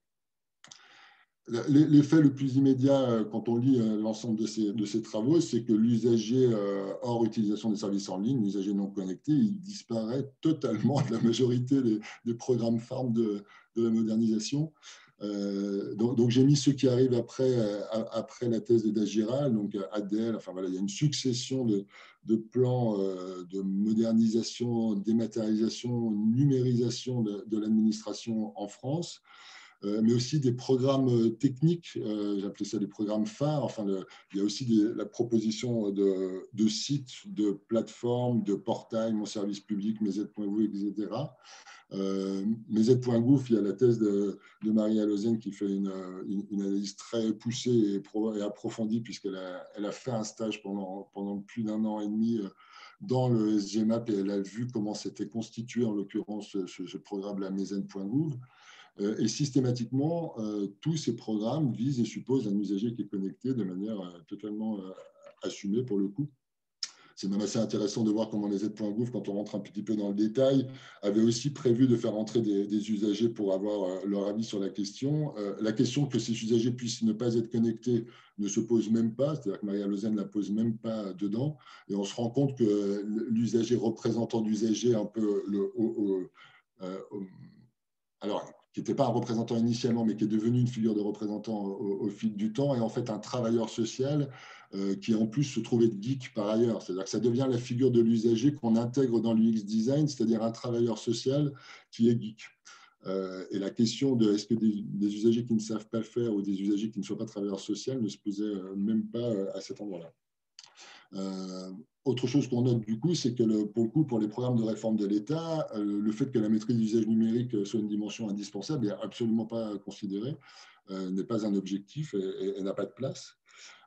L'effet le plus immédiat quand on lit l'ensemble de ces, de ces travaux, c'est que l'usager hors utilisation des services en ligne, l'usager non connecté, il disparaît totalement de la majorité des, des programmes phares de, de la modernisation. Euh, donc, donc j'ai mis ceux qui arrivent après, après la thèse de Dagiral, donc A D L, enfin voilà, il y a une succession de, de plans de modernisation, dématérialisation, numérisation de, de l'administration en France. Euh, mais aussi des programmes techniques, euh, j'appelais ça des programmes phares. Enfin, le, il y a aussi des, la proposition de, de sites, de plateformes, de portails, mon service public, mesaides point gouv, et cetera. Euh, mesaides point gouv, il y a la thèse de, de Marie Allozen qui fait une, une, une analyse très poussée et, pro, et approfondie, puisqu'elle a, elle a fait un stage pendant, pendant plus d'un an et demi dans le S G M A P et elle a vu comment s'était constitué, en l'occurrence, ce, ce programme, la mesaides point gouv. Et systématiquement, euh, tous ces programmes visent et supposent un usager qui est connecté de manière euh, totalement euh, assumée pour le coup. C'est même assez intéressant de voir comment les aides point gouv, quand on rentre un petit peu dans le détail, avaient aussi prévu de faire entrer des, des usagers pour avoir euh, leur avis sur la question. Euh, la question que ces usagers puissent ne pas être connectés ne se pose même pas, c'est-à-dire que Maria Lausanne ne la pose même pas dedans. Et on se rend compte que l'usager représentant d'usager un peu le, au, au, euh, au, alors, qui n'était pas un représentant initialement, mais qui est devenu une figure de représentant au, au fil du temps, et en fait un travailleur social euh, qui en plus se trouvait de geek par ailleurs. C'est-à-dire que ça devient la figure de l'usager qu'on intègre dans l'U X design, c'est-à-dire un travailleur social qui est geek. Euh, et la question de est-ce que des, des usagers qui ne savent pas le faire ou des usagers qui ne sont pas travailleurs sociaux ne se posait euh, même pas euh, à cet endroit-là. Euh, autre chose qu'on note du coup, c'est que le, pour le coup, pour les programmes de réforme de l'État, euh, le fait que la maîtrise de l'usage numérique soit une dimension indispensable n'est absolument pas considéré, euh, n'est pas un objectif et, et, et n'a pas de place.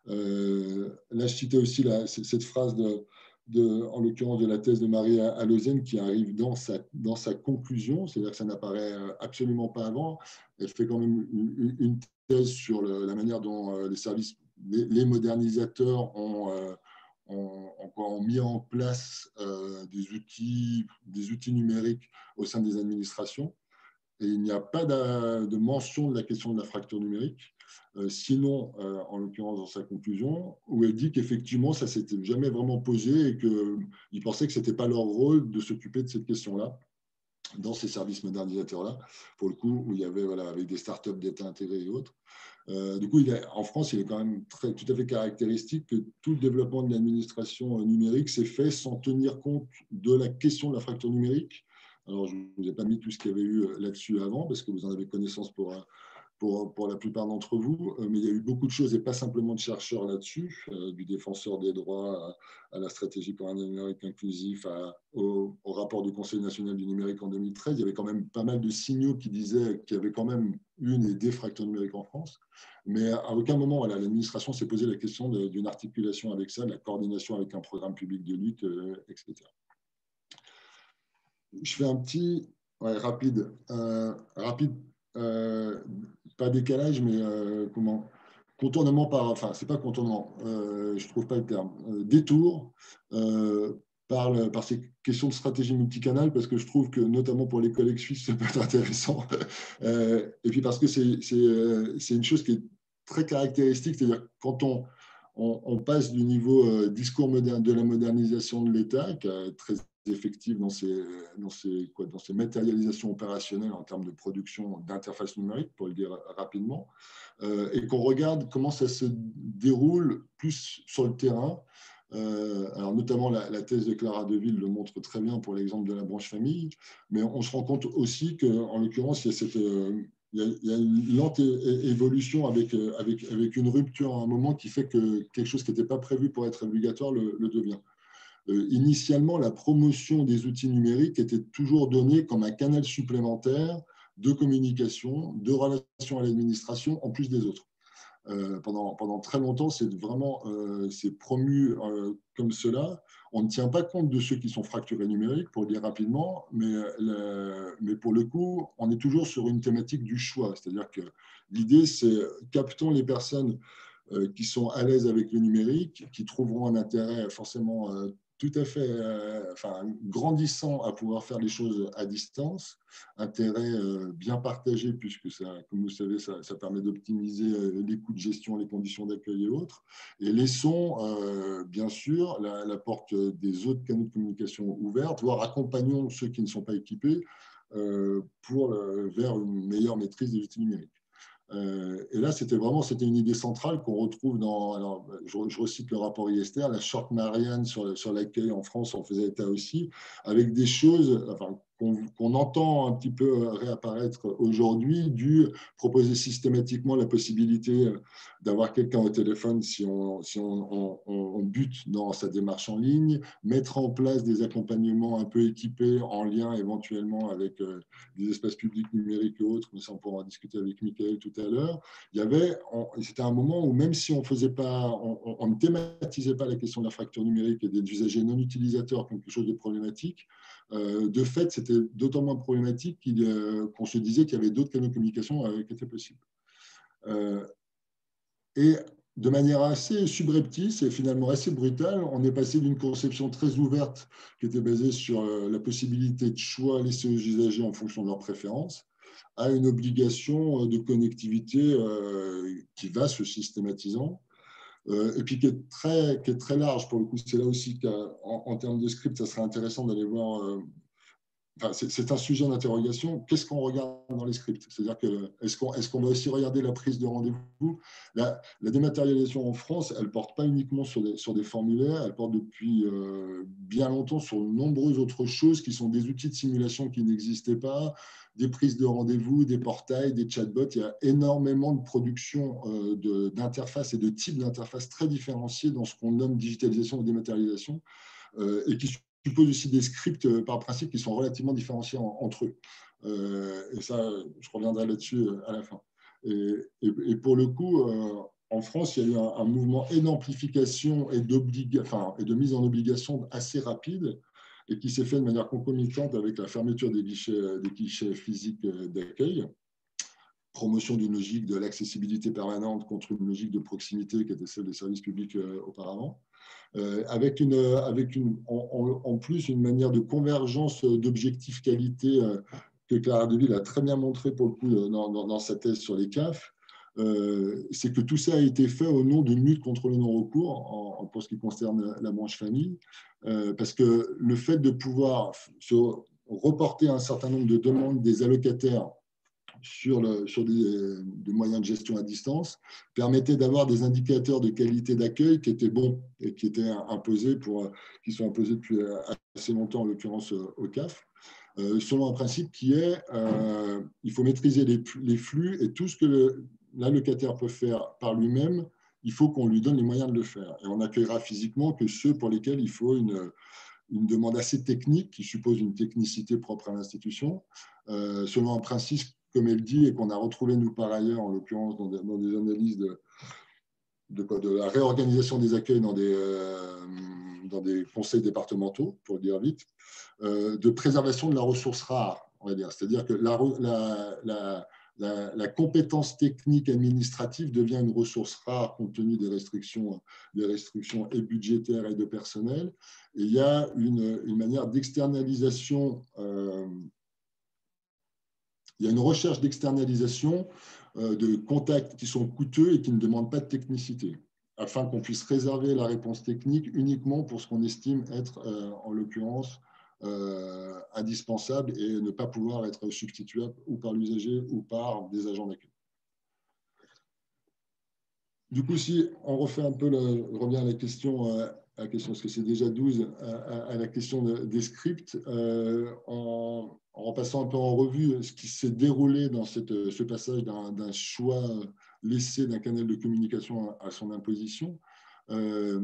Euh, là, je citais aussi la, cette phrase de, de, en l'occurrence de la thèse de Marie Allozen qui arrive dans sa, dans sa conclusion, c'est-à-dire que ça n'apparaît absolument pas avant. Elle fait quand même une, une thèse sur le, la manière dont les services, les, les modernisateurs ont euh, ont, ont mis en place euh, des, outils, des outils numériques au sein des administrations. Et il n'y a pas de, de mention de la question de la fracture numérique, euh, sinon, euh, en l'occurrence, dans sa conclusion, où elle dit qu'effectivement, ça ne s'était jamais vraiment posé et qu'ils pensaient que ce n'était pas leur rôle de s'occuper de cette question-là dans ces services modernisateurs-là, pour le coup, où il y avait, voilà, avec des startups d'État intégrés et autres. Euh, du coup, il est, en France, il est quand même très, tout à fait caractéristique que tout le développement de l'administration numérique s'est fait sans tenir compte de la question de la fracture numérique. Alors, je ne vous ai pas mis tout ce qu'il y avait eu là-dessus avant, parce que vous en avez connaissance pour, pour, pour la plupart d'entre vous, mais il y a eu beaucoup de choses, et pas simplement de chercheurs là-dessus, euh, du défenseur des droits à, à la stratégie pour un numérique inclusif, à, au, au rapport du Conseil national du numérique en deux mille treize. Il y avait quand même pas mal de signaux qui disaient qu'il y avait quand même une et des fractures numériques en France. Mais à aucun moment, voilà, l'administration s'est posé la question d'une articulation avec ça, de la coordination avec un programme public de lutte, euh, et cetera. Je fais un petit, ouais, rapide, euh, rapide, euh, pas décalage, mais euh, comment contournement par, enfin, c'est pas contournement, euh, je trouve pas le terme, euh, détour euh, par, le, par ces questions de stratégie multicanale, parce que je trouve que, notamment pour les collègues suisses, ça peut être intéressant. euh, et puis parce que c'est c'est une chose qui est très caractéristique, c'est-à-dire quand on, on, on passe du niveau euh, discours moderne, de la modernisation de l'État, qui est très effective dans ces, dans, ces, quoi, dans ces matérialisations opérationnelles en termes de production d'interfaces numériques, pour le dire rapidement, euh, et qu'on regarde comment ça se déroule plus sur le terrain. Euh, alors notamment la, la thèse de Clara Deville le montre très bien pour l'exemple de la branche famille, mais on se rend compte aussi qu'en l'occurrence, il y a cette, euh, il y a, il y a une lente évolution avec, avec, avec une rupture à un moment qui fait que quelque chose qui n'était pas prévu pour être obligatoire le, le devient. Euh, initialement, la promotion des outils numériques était toujours donnée comme un canal supplémentaire de communication, de relation à l'administration, en plus des autres. Euh, pendant, pendant très longtemps, c'est vraiment euh, c'est promu euh, comme cela. On ne tient pas compte de ceux qui sont fracturés numériques, pour le dire rapidement, mais, le, mais pour le coup, on est toujours sur une thématique du choix. C'est-à-dire que l'idée, c'est captons les personnes euh, qui sont à l'aise avec le numérique, qui trouveront un intérêt forcément euh, tout à fait euh, enfin, grandissant à pouvoir faire les choses à distance, intérêt euh, bien partagé, puisque ça, comme vous le savez, ça, ça permet d'optimiser euh, les coûts de gestion, les conditions d'accueil et autres. Et laissons, euh, bien sûr, la, la porte des autres canaux de communication ouverts, voire accompagnons ceux qui ne sont pas équipés euh, pour, euh, vers une meilleure maîtrise des outils numériques. Euh, et là, c'était vraiment c'était une idée centrale qu'on retrouve dans, alors, je, je recite le rapport I S T R, la short Marianne sur, sur l'accueil en France, on faisait état aussi, avec des choses enfin, qu'on qu'on entend un petit peu réapparaître aujourd'hui, du proposer systématiquement la possibilité d'avoir quelqu'un au téléphone si on, si on, on, on bute dans sa démarche en ligne, mettre en place des accompagnements un peu équipés en lien éventuellement avec euh, des espaces publics numériques et autres, mais ça on pourra en discuter avec Mickaël tout à l'heure. Il y avait, c'était un moment où même si on faisait pas, on, on ne thématisait pas la question de la fracture numérique et des usagers non utilisateurs comme quelque chose de problématique, euh, de fait, c'était d'autant moins problématique qu'il, euh, qu'on se disait qu'il y avait d'autres canaux de communication euh, qui étaient possibles. Euh, et de manière assez subreptice et finalement assez brutale, on est passé d'une conception très ouverte qui était basée sur la possibilité de choix laissé aux usagers en fonction de leurs préférences à une obligation de connectivité qui va se systématisant et puis qui est très, qui est très large pour le coup. C'est là aussi qu'en en termes de script, ça serait intéressant d'aller voir. Enfin, c'est un sujet d'interrogation. Qu'est-ce qu'on regarde dans les scripts? C'est-à-dire que est-ce qu'on est-ce qu'on va aussi regarder la prise de rendez-vous? La, la dématérialisation en France, elle ne porte pas uniquement sur des, sur des formulaires, elle porte depuis euh, bien longtemps sur de nombreuses autres choses qui sont des outils de simulation qui n'existaient pas, des prises de rendez-vous, des portails, des chatbots. Il y a énormément de production euh, d'interfaces et de types d'interfaces très différenciés dans ce qu'on nomme digitalisation ou dématérialisation euh, et qui suppose aussi des scripts euh, par principe qui sont relativement différenciés en, entre eux. Euh, et ça, je reviendrai là-dessus à la fin. Et, et, et pour le coup, euh, en France, il y a eu un, un mouvement et d'amplification et, enfin, et de mise en obligation assez rapide et qui s'est fait de manière concomitante avec la fermeture des guichets, des guichets physiques d'accueil, promotion d'une logique de l'accessibilité permanente contre une logique de proximité qui était celle des services publics euh, auparavant. Euh, avec, une, avec une, en, en plus une manière de convergence d'objectifs qualité euh, que Clara Deville a très bien montré pour le coup dans, dans, dans sa thèse sur les C A F, euh, c'est que tout ça a été fait au nom d'une lutte contre le non-recours en, en, pour ce qui concerne la branche famille, euh, parce que le fait de pouvoir se reporter un certain nombre de demandes des allocataires sur, le, sur des, des moyens de gestion à distance, permettait d'avoir des indicateurs de qualité d'accueil qui étaient bons et qui étaient imposés pour, qui sont imposés depuis assez longtemps, en l'occurrence au C A F, euh, selon un principe qui est euh, il faut maîtriser les, les flux et tout ce que l'allocataire peut faire par lui-même, il faut qu'on lui donne les moyens de le faire. Et on accueillera physiquement que ceux pour lesquels il faut une, une demande assez technique qui suppose une technicité propre à l'institution, euh, selon un principe comme elle dit, et qu'on a retrouvé nous par ailleurs, en l'occurrence dans, dans des analyses de, de, de la réorganisation des accueils dans des, euh, dans des conseils départementaux, pour le dire vite, euh, de préservation de la ressource rare, on va dire. C'est-à-dire que la, la, la, la, la compétence technique administrative devient une ressource rare compte tenu des restrictions, des restrictions et budgétaires et de personnel. Et il y a une, une manière d'externalisation euh, il y a une recherche d'externalisation euh, de contacts qui sont coûteux et qui ne demandent pas de technicité, afin qu'on puisse réserver la réponse technique uniquement pour ce qu'on estime être, euh, en l'occurrence, euh, indispensable et ne pas pouvoir être substituable ou par l'usager ou par des agents d'accueil. Du coup, si on refait un peu, le, je reviens à la question, euh, à la question, parce que c'est déjà douze, à, à, à la question de, des scripts, euh, en, en repassant un peu en revue ce qui s'est déroulé dans cette, ce passage d'un choix laissé d'un canal de communication à, à son imposition. Euh,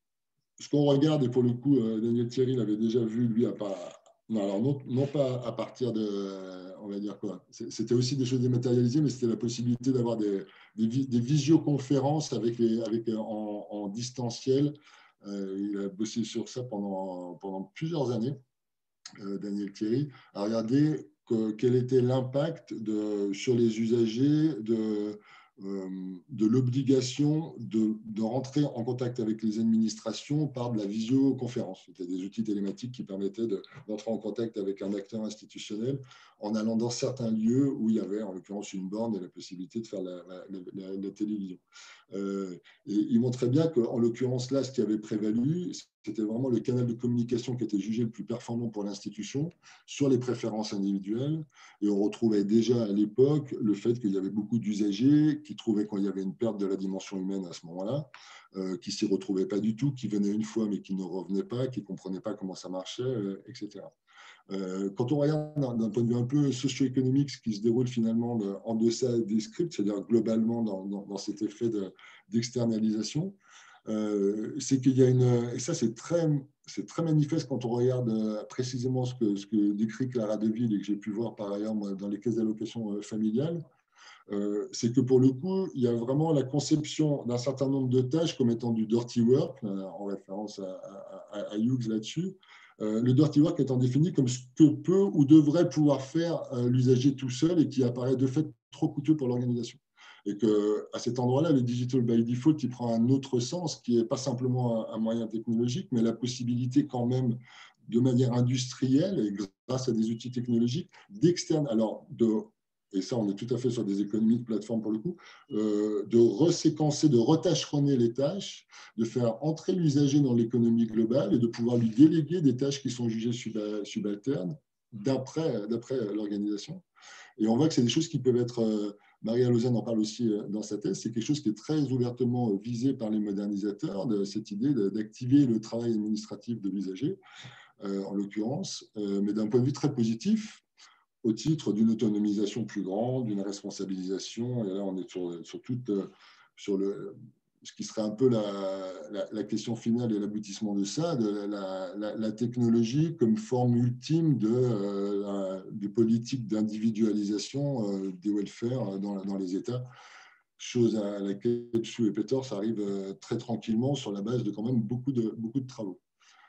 ce qu'on regarde, et pour le coup, Daniel Thierry l'avait déjà vu, lui, à part, non, alors non, non pas à partir de, on va dire quoi, c'était aussi des choses dématérialisées, mais c'était la possibilité d'avoir des, des, des visioconférences avec les, avec, en, en distanciel. Euh, il a bossé sur ça pendant, pendant plusieurs années, euh, Daniel Thierry, à regarder que, quel était l'impact sur les usagers de, euh, de l'obligation de, de rentrer en contact avec les administrations par de la visioconférence. C'était des outils télématiques qui permettaient d'entrer en contact avec un acteur institutionnel en allant dans certains lieux où il y avait en l'occurrence une borne et la possibilité de faire la, la, la, la télévision. Euh, et il montrait bien qu'en l'occurrence là, ce qui avait prévalu, c'était vraiment le canal de communication qui était jugé le plus performant pour l'institution sur les préférences individuelles. Et on retrouvait déjà à l'époque le fait qu'il y avait beaucoup d'usagers qui trouvaient qu'il y avait une perte de la dimension humaine à ce moment-là, euh, qui ne s'y retrouvaient pas du tout, qui venaient une fois mais qui ne revenaient pas, qui ne comprenaient pas comment ça marchait, euh, et cetera. Euh, quand on regarde d'un point de vue un peu socio-économique ce qui se déroule finalement de, en deçà des scripts, c'est-à-dire globalement dans, dans, dans cet effet d'externalisation, de, euh, c'est qu'il y a une... Et ça, c'est très, très manifeste quand on regarde euh, précisément ce que, ce que décrit Clara Deville et que j'ai pu voir par ailleurs moi, dans les caisses d'allocation euh, familiale. Euh, c'est que pour le coup, il y a vraiment la conception d'un certain nombre de tâches comme étant du dirty work, euh, en référence à, à, à Hughes là-dessus. Euh, le dirty work étant défini comme ce que peut ou devrait pouvoir faire euh, l'usager tout seul et qui apparaît de fait trop coûteux pour l'organisation. Et qu'à cet endroit-là, le digital by default, il prend un autre sens qui n'est pas simplement un, un moyen technologique, mais la possibilité quand même de manière industrielle et grâce à des outils technologiques d'externe, alors de et ça on est tout à fait sur des économies de plateforme pour le coup, euh, de reséquencer, de retâcheronner les tâches, de faire entrer l'usager dans l'économie globale et de pouvoir lui déléguer des tâches qui sont jugées subalternes d'après l'organisation. Et on voit que c'est des choses qui peuvent être, euh, Maria Lausanne en parle aussi dans sa thèse, c'est quelque chose qui est très ouvertement visé par les modernisateurs, de cette idée d'activer le travail administratif de l'usager, euh, en l'occurrence, euh, mais d'un point de vue très positif, au titre d'une autonomisation plus grande, d'une responsabilisation. Et là, on est sur, sur, toute, sur le, ce qui serait un peu la, la, la question finale et l'aboutissement de ça, de la, la, la technologie comme forme ultime de, euh, de politique d'individualisation euh, des welfare dans, dans les États. Chose à laquelle Psu et Peters arrivent très tranquillement sur la base de quand même beaucoup de, beaucoup de travaux.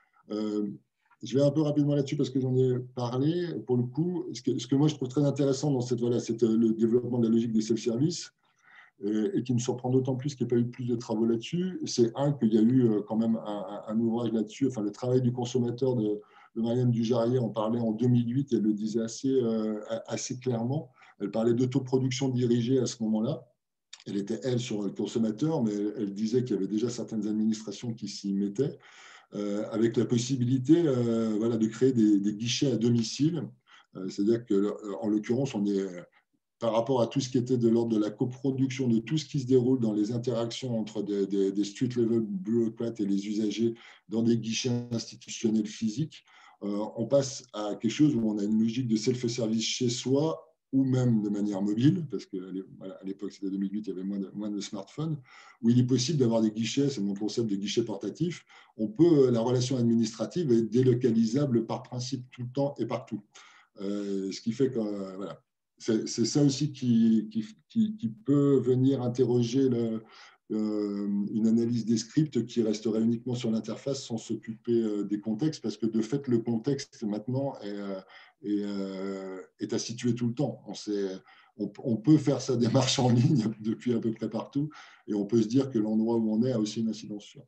Euh, Je vais un peu rapidement là-dessus parce que j'en ai parlé. Pour le coup, ce que, ce que moi je trouve très intéressant dans cette voilà, c'est le développement de la logique des self-service et, et qui me surprend d'autant plus qu'il n'y a pas eu plus de travaux là-dessus. C'est un qu'il y a eu quand même un, un ouvrage là-dessus. Enfin, le travail du consommateur de, de Marianne Dujarrier en parlait en deux mille huit. Elle le disait assez, euh, assez clairement. Elle parlait d'autoproduction dirigée à ce moment-là. Elle était elle sur le consommateur, mais elle disait qu'il y avait déjà certaines administrations qui s'y mettaient. Euh, avec la possibilité euh, voilà, de créer des, des guichets à domicile. Euh, C'est-à-dire qu'en l'occurrence, on est par rapport à tout ce qui était de l'ordre de la coproduction, de tout ce qui se déroule dans les interactions entre des, des, des street-level bureaucrates et les usagers dans des guichets institutionnels physiques, euh, on passe à quelque chose où on a une logique de self-service chez soi ou même de manière mobile, parce qu'à voilà, l'époque, c'était deux mille huit, il y avait moins de, moins de smartphones, où il est possible d'avoir des guichets, c'est mon concept de guichet portatif, on peut, la relation administrative est délocalisable par principe tout le temps et partout. Euh, ce qui fait que, euh, voilà, c'est ça aussi qui, qui, qui, qui peut venir interroger le, euh, une analyse des scripts qui resterait uniquement sur l'interface sans s'occuper euh, des contextes, parce que de fait, le contexte maintenant est, euh, est, euh, est à situer tout le temps. On, sait, on, on peut faire sa démarche en ligne depuis à peu près partout, et on peut se dire que l'endroit où on est a aussi une incidence sur.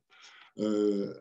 Euh,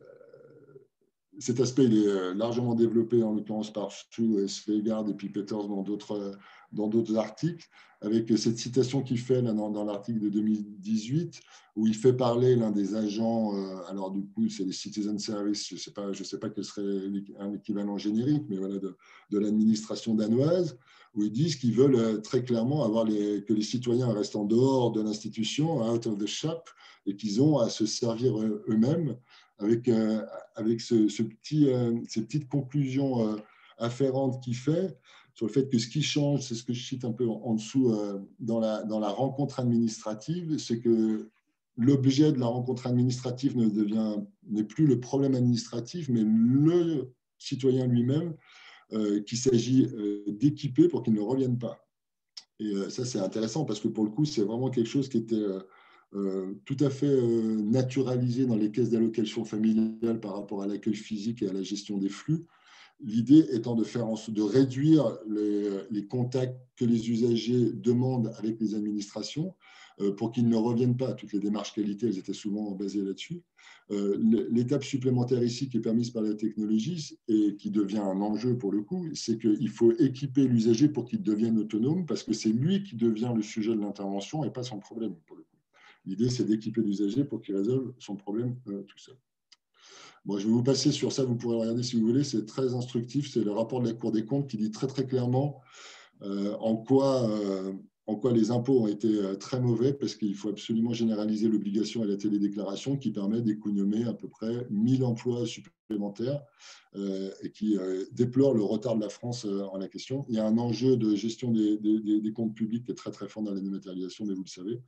cet aspect il est largement développé en l'occurrence par Sue, Sveigard et puis Peters dans d'autres dans d'autres articles, avec cette citation qu'il fait là, dans, dans l'article de deux mille dix-huit, où il fait parler l'un des agents, euh, alors du coup c'est les Citizen Service, je ne sais pas, je sais pas quel serait un équivalent générique, mais voilà, de, de l'administration danoise, où ils disent qu'ils veulent très clairement avoir les, que les citoyens restent en dehors de l'institution, out of the shop, et qu'ils ont à se servir eux-mêmes avec, euh, avec ce, ce petit, euh, ces petites conclusions euh, afférentes qu'il fait sur le fait que ce qui change, c'est ce que je cite un peu en, en dessous euh, dans, la, dans la rencontre administrative, c'est que l'objet de la rencontre administrative ne devient, n'est plus le problème administratif, mais le citoyen lui-même euh, qu'il s'agit euh, d'équiper pour qu'il ne revienne pas. Et euh, ça, c'est intéressant parce que pour le coup, c'est vraiment quelque chose qui était euh, euh, tout à fait euh, naturalisé dans les caisses d'allocation familiale par rapport à l'accueil physique et à la gestion des flux. L'idée étant de, faire en, de réduire les, les contacts que les usagers demandent avec les administrations euh, pour qu'ils ne reviennent pas. Toutes les démarches qualité, elles étaient souvent basées là-dessus. Euh, L'étape supplémentaire ici qui est permise par la technologie et qui devient un enjeu pour le coup, c'est qu'il faut équiper l'usager pour qu'il devienne autonome parce que c'est lui qui devient le sujet de l'intervention et pas son problème pour le coup. L'idée, c'est d'équiper l'usager pour qu'il résolve son problème euh, tout seul. Bon, je vais vous passer sur ça, vous pourrez regarder si vous voulez, c'est très instructif, c'est le rapport de la Cour des comptes qui dit très très clairement euh, en, quoi, euh, en quoi les impôts ont été euh, très mauvais, parce qu'il faut absolument généraliser l'obligation à la télédéclaration qui permet d'économiser à peu près mille emplois supplémentaires euh, et qui euh, déplore le retard de la France euh, en la question. Il y a un enjeu de gestion des, des, des comptes publics qui est très très fort dans la dématérialisation, mais vous le savez.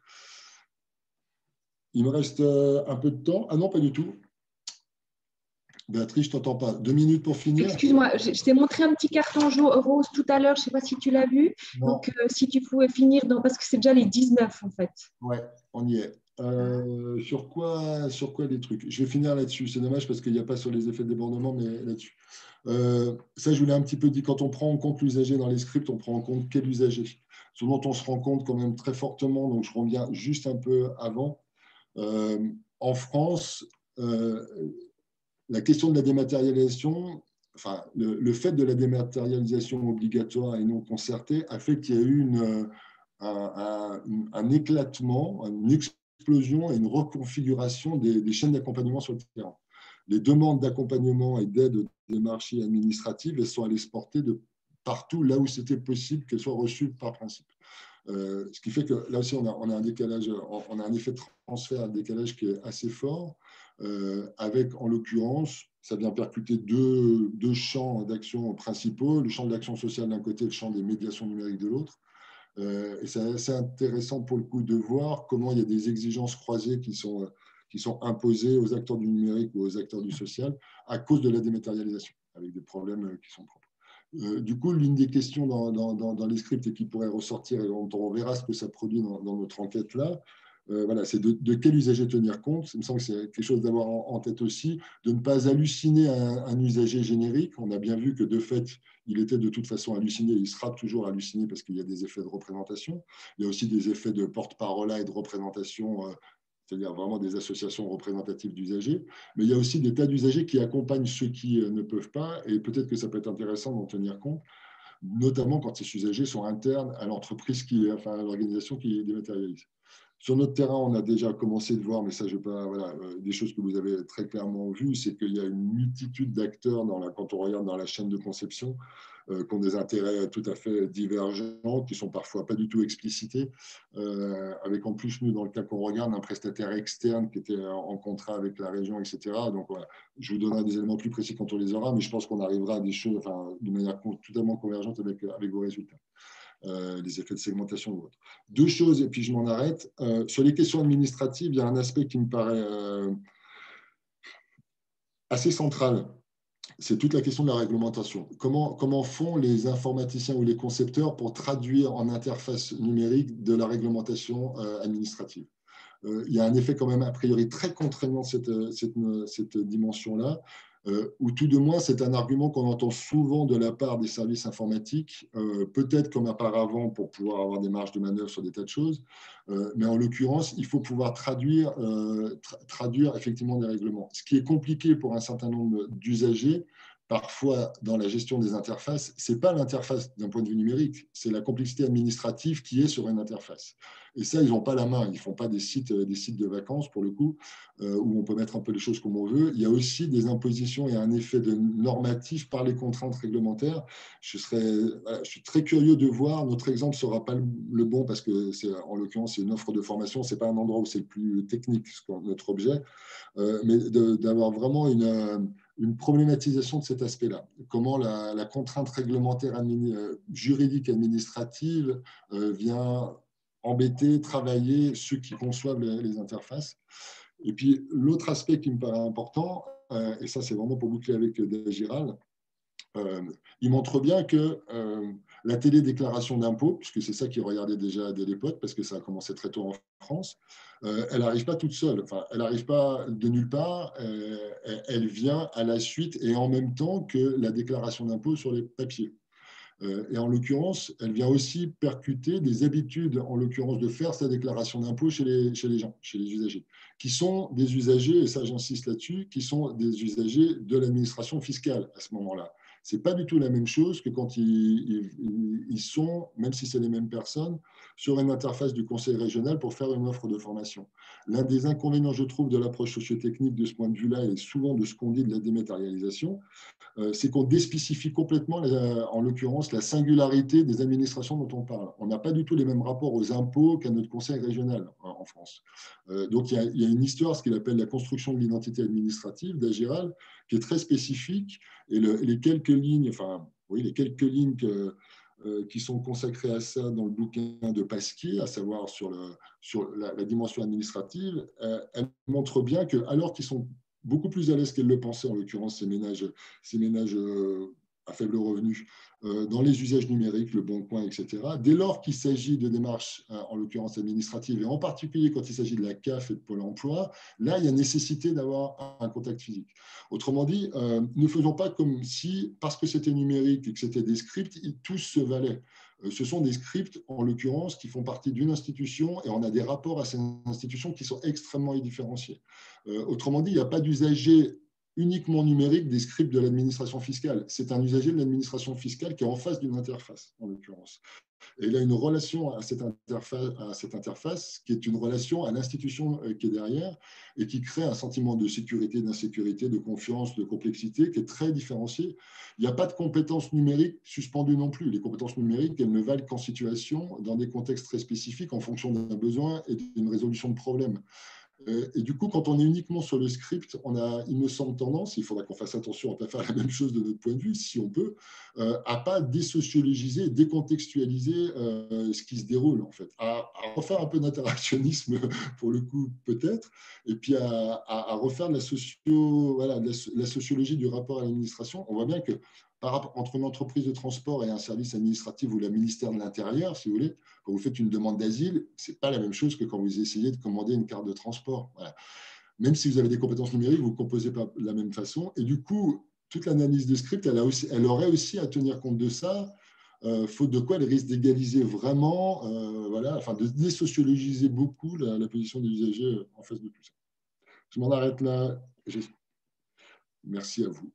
Il me reste euh, un peu de temps. Ah non, pas du tout. Béatrice, je ne t'entends pas. Deux minutes pour finir. Excuse-moi, je, je t'ai montré un petit carton rose tout à l'heure, je ne sais pas si tu l'as vu. Non. Donc, euh, si tu pouvais finir, dans, parce que c'est déjà les dix-neuf en fait. Oui, on y est. Euh, sur, quoi, sur quoi les trucs? Je vais finir là-dessus. C'est dommage parce qu'il n'y a pas sur les effets de débordement, mais là-dessus. Euh, ça, je vous l'ai un petit peu dit. Quand on prend en compte l'usager dans les scripts, on prend en compte quel usager? Ce dont on se rend compte quand même très fortement, donc je reviens juste un peu avant. Euh, en France, euh, la question de la dématérialisation, enfin, le, le fait de la dématérialisation obligatoire et non concertée a fait qu'il y a eu une, un, un, un éclatement, une explosion et une reconfiguration des, des chaînes d'accompagnement sur le terrain. Les demandes d'accompagnement et d'aide aux démarches administratives, elles sont allées se porter de partout là où c'était possible qu'elles soient reçues par principe. Euh, ce qui fait que là aussi, on a, on a un décalage, on a un effet de transfert, un décalage qui est assez fort, euh, avec en l'occurrence, ça vient percuter deux, deux champs d'action principaux, le champ de l'action sociale d'un côté et le champ des médiations numériques de l'autre. Euh, et c'est assez intéressant pour le coup de voir comment il y a des exigences croisées qui sont, qui sont imposées aux acteurs du numérique ou aux acteurs du social à cause de la dématérialisation, avec des problèmes qui sont propres. Euh, du coup, l'une des questions dans, dans, dans les scripts et qui pourrait ressortir, et on, on verra ce que ça produit dans, dans notre enquête-là, euh, voilà, c'est de, de quel usager tenir compte. Il me semble que c'est quelque chose d'avoir en, en tête aussi, de ne pas halluciner un, un usager générique. On a bien vu que de fait, il était de toute façon halluciné, il sera toujours halluciné parce qu'il y a des effets de représentation. Il y a aussi des effets de porte-parole et de représentation, euh, c'est-à-dire vraiment des associations représentatives d'usagers, mais il y a aussi des tas d'usagers qui accompagnent ceux qui ne peuvent pas, et peut-être que ça peut être intéressant d'en tenir compte, notamment quand ces usagers sont internes à l'entreprise, qui, enfin à l'organisation qui les dématérialise. Sur notre terrain, on a déjà commencé de voir, mais ça, je vais pas, voilà, des choses que vous avez très clairement vues, c'est qu'il y a une multitude d'acteurs dans la, quand on regarde dans la chaîne de conception, euh, qui ont des intérêts tout à fait divergents, qui sont parfois pas du tout explicités, euh, avec en plus, nous, dans le cas qu'on regarde, un prestataire externe qui était en contrat avec la région, et cetera. Donc, voilà, je vous donnerai des éléments plus précis quand on les aura, mais je pense qu'on arrivera à des choses, enfin, de manière totalement convergente avec, avec vos résultats. Euh, les effets de segmentation ou autres. Deux choses, et puis je m'en arrête. Euh, sur les questions administratives, il y a un aspect qui me paraît euh, assez central. C'est toute la question de la réglementation. Comment, comment font les informaticiens ou les concepteurs pour traduire en interface numérique de la réglementation euh, administrative? Euh, il y a un effet quand même a priori très contraignant de cette, cette, cette dimension-là. Euh, ou tout de moins, c'est un argument qu'on entend souvent de la part des services informatiques, euh, peut-être comme auparavant pour pouvoir avoir des marges de manœuvre sur des tas de choses, euh, mais en l'occurrence, il faut pouvoir traduire, euh, tra traduire effectivement des règlements. Ce qui est compliqué pour un certain nombre d'usagers, parfois dans la gestion des interfaces, ce n'est pas l'interface d'un point de vue numérique, c'est la complexité administrative qui est sur une interface. Et ça, ils n'ont pas la main, ils ne font pas des sites, des sites de vacances, pour le coup, euh, où on peut mettre un peu les choses comme on veut. Il y a aussi des impositions et un effet de normatif par les contraintes réglementaires. Je, serais, voilà, je suis très curieux de voir, notre exemple ne sera pas le bon, parce que, c'est, en l'occurrence, c'est une offre de formation, ce n'est pas un endroit où c'est le plus technique, notre objet, euh, mais de, d'avoir vraiment une... une problématisation de cet aspect-là. Comment la, la contrainte réglementaire admini, juridique administrative euh, vient embêter, travailler ceux qui conçoivent les, les interfaces. Et puis, l'autre aspect qui me paraît important, euh, et ça c'est vraiment pour boucler avec Dagiral, euh, il montre bien que euh, la télédéclaration d'impôt, puisque c'est ça qu'ils regardaient déjà dès l'époque, parce que ça a commencé très tôt en France, euh, elle n'arrive pas toute seule, enfin, elle n'arrive pas de nulle part, euh, elle vient à la suite et en même temps que la déclaration d'impôt sur les papiers. Euh, et en l'occurrence, elle vient aussi percuter des habitudes, en l'occurrence de faire sa déclaration d'impôt chez les, chez les gens, chez les usagers, qui sont des usagers, et ça j'insiste là-dessus, qui sont des usagers de l'administration fiscale à ce moment-là. Ce n'est pas du tout la même chose que quand ils, ils, ils sont, même si c'est les mêmes personnes, sur une interface du conseil régional pour faire une offre de formation. L'un des inconvénients, je trouve, de l'approche sociotechnique de ce point de vue-là, et souvent de ce qu'on dit de la dématérialisation, euh, c'est qu'on déspécifie complètement, la, en l'occurrence, la singularité des administrations dont on parle. On n'a pas du tout les mêmes rapports aux impôts qu'à notre conseil régional en, en France. Euh, donc, il y, a, il y a une histoire, ce qu'il appelle la construction de l'identité administrative d'Agiral, qui est très spécifique, et le, les quelques lignes, enfin, oui, les quelques lignes que, euh, qui sont consacrées à ça dans le bouquin de Pasquier, à savoir sur, le, sur la, la dimension administrative, euh, elles montrent bien que, alors qu'ils sont beaucoup plus à l'aise qu'elle le pensait, en l'occurrence ces ménages, ces ménages euh, à faible revenu, euh, dans les usages numériques, le Bon Coin, et cetera. Dès lors qu'il s'agit de démarches, euh, en l'occurrence administratives, et en particulier quand il s'agit de la C A F et de Pôle emploi, là, il y a nécessité d'avoir un contact physique. Autrement dit, euh, ne faisons pas comme si, parce que c'était numérique et que c'était des scripts, tous se valaient. Ce sont des scripts, en l'occurrence, qui font partie d'une institution et on a des rapports à ces institutions qui sont extrêmement différenciés. Euh, autrement dit, il n'y a pas d'usager uniquement numérique des scripts de l'administration fiscale. C'est un usager de l'administration fiscale qui est en face d'une interface, en l'occurrence. Et il a une relation à cette, interface, à cette interface qui est une relation à l'institution qui est derrière et qui crée un sentiment de sécurité, d'insécurité, de confiance, de complexité qui est très différencié. Il n'y a pas de compétences numériques suspendues non plus. Les compétences numériques, elles ne valent qu'en situation, dans des contextes très spécifiques, en fonction d'un besoin et d'une résolution de problème. Et du coup, quand on est uniquement sur le script, on a, il me semble, tendance, il faudra qu'on fasse attention à ne pas faire la même chose de notre point de vue, si on peut, euh, à ne pas désociologiser, décontextualiser euh, ce qui se déroule, en fait. À, à refaire un peu d'interactionnisme, pour le coup, peut-être, et puis à, à, à refaire de la, socio, voilà, de la, la sociologie du rapport à l'administration. On voit bien que par rapport, entre une entreprise de transport et un service administratif ou le ministère de l'Intérieur, si vous voulez, quand vous faites une demande d'asile, ce n'est pas la même chose que quand vous essayez de commander une carte de transport. Voilà. Même si vous avez des compétences numériques, vous ne composez pas de la même façon. Et du coup, toute l'analyse de script, elle, a aussi, elle aurait aussi à tenir compte de ça, euh, faute de quoi elle risque d'égaliser vraiment, euh, voilà, enfin de désociologiser beaucoup la, la position des usagers en face de tout ça. Je m'en arrête là. Merci à vous.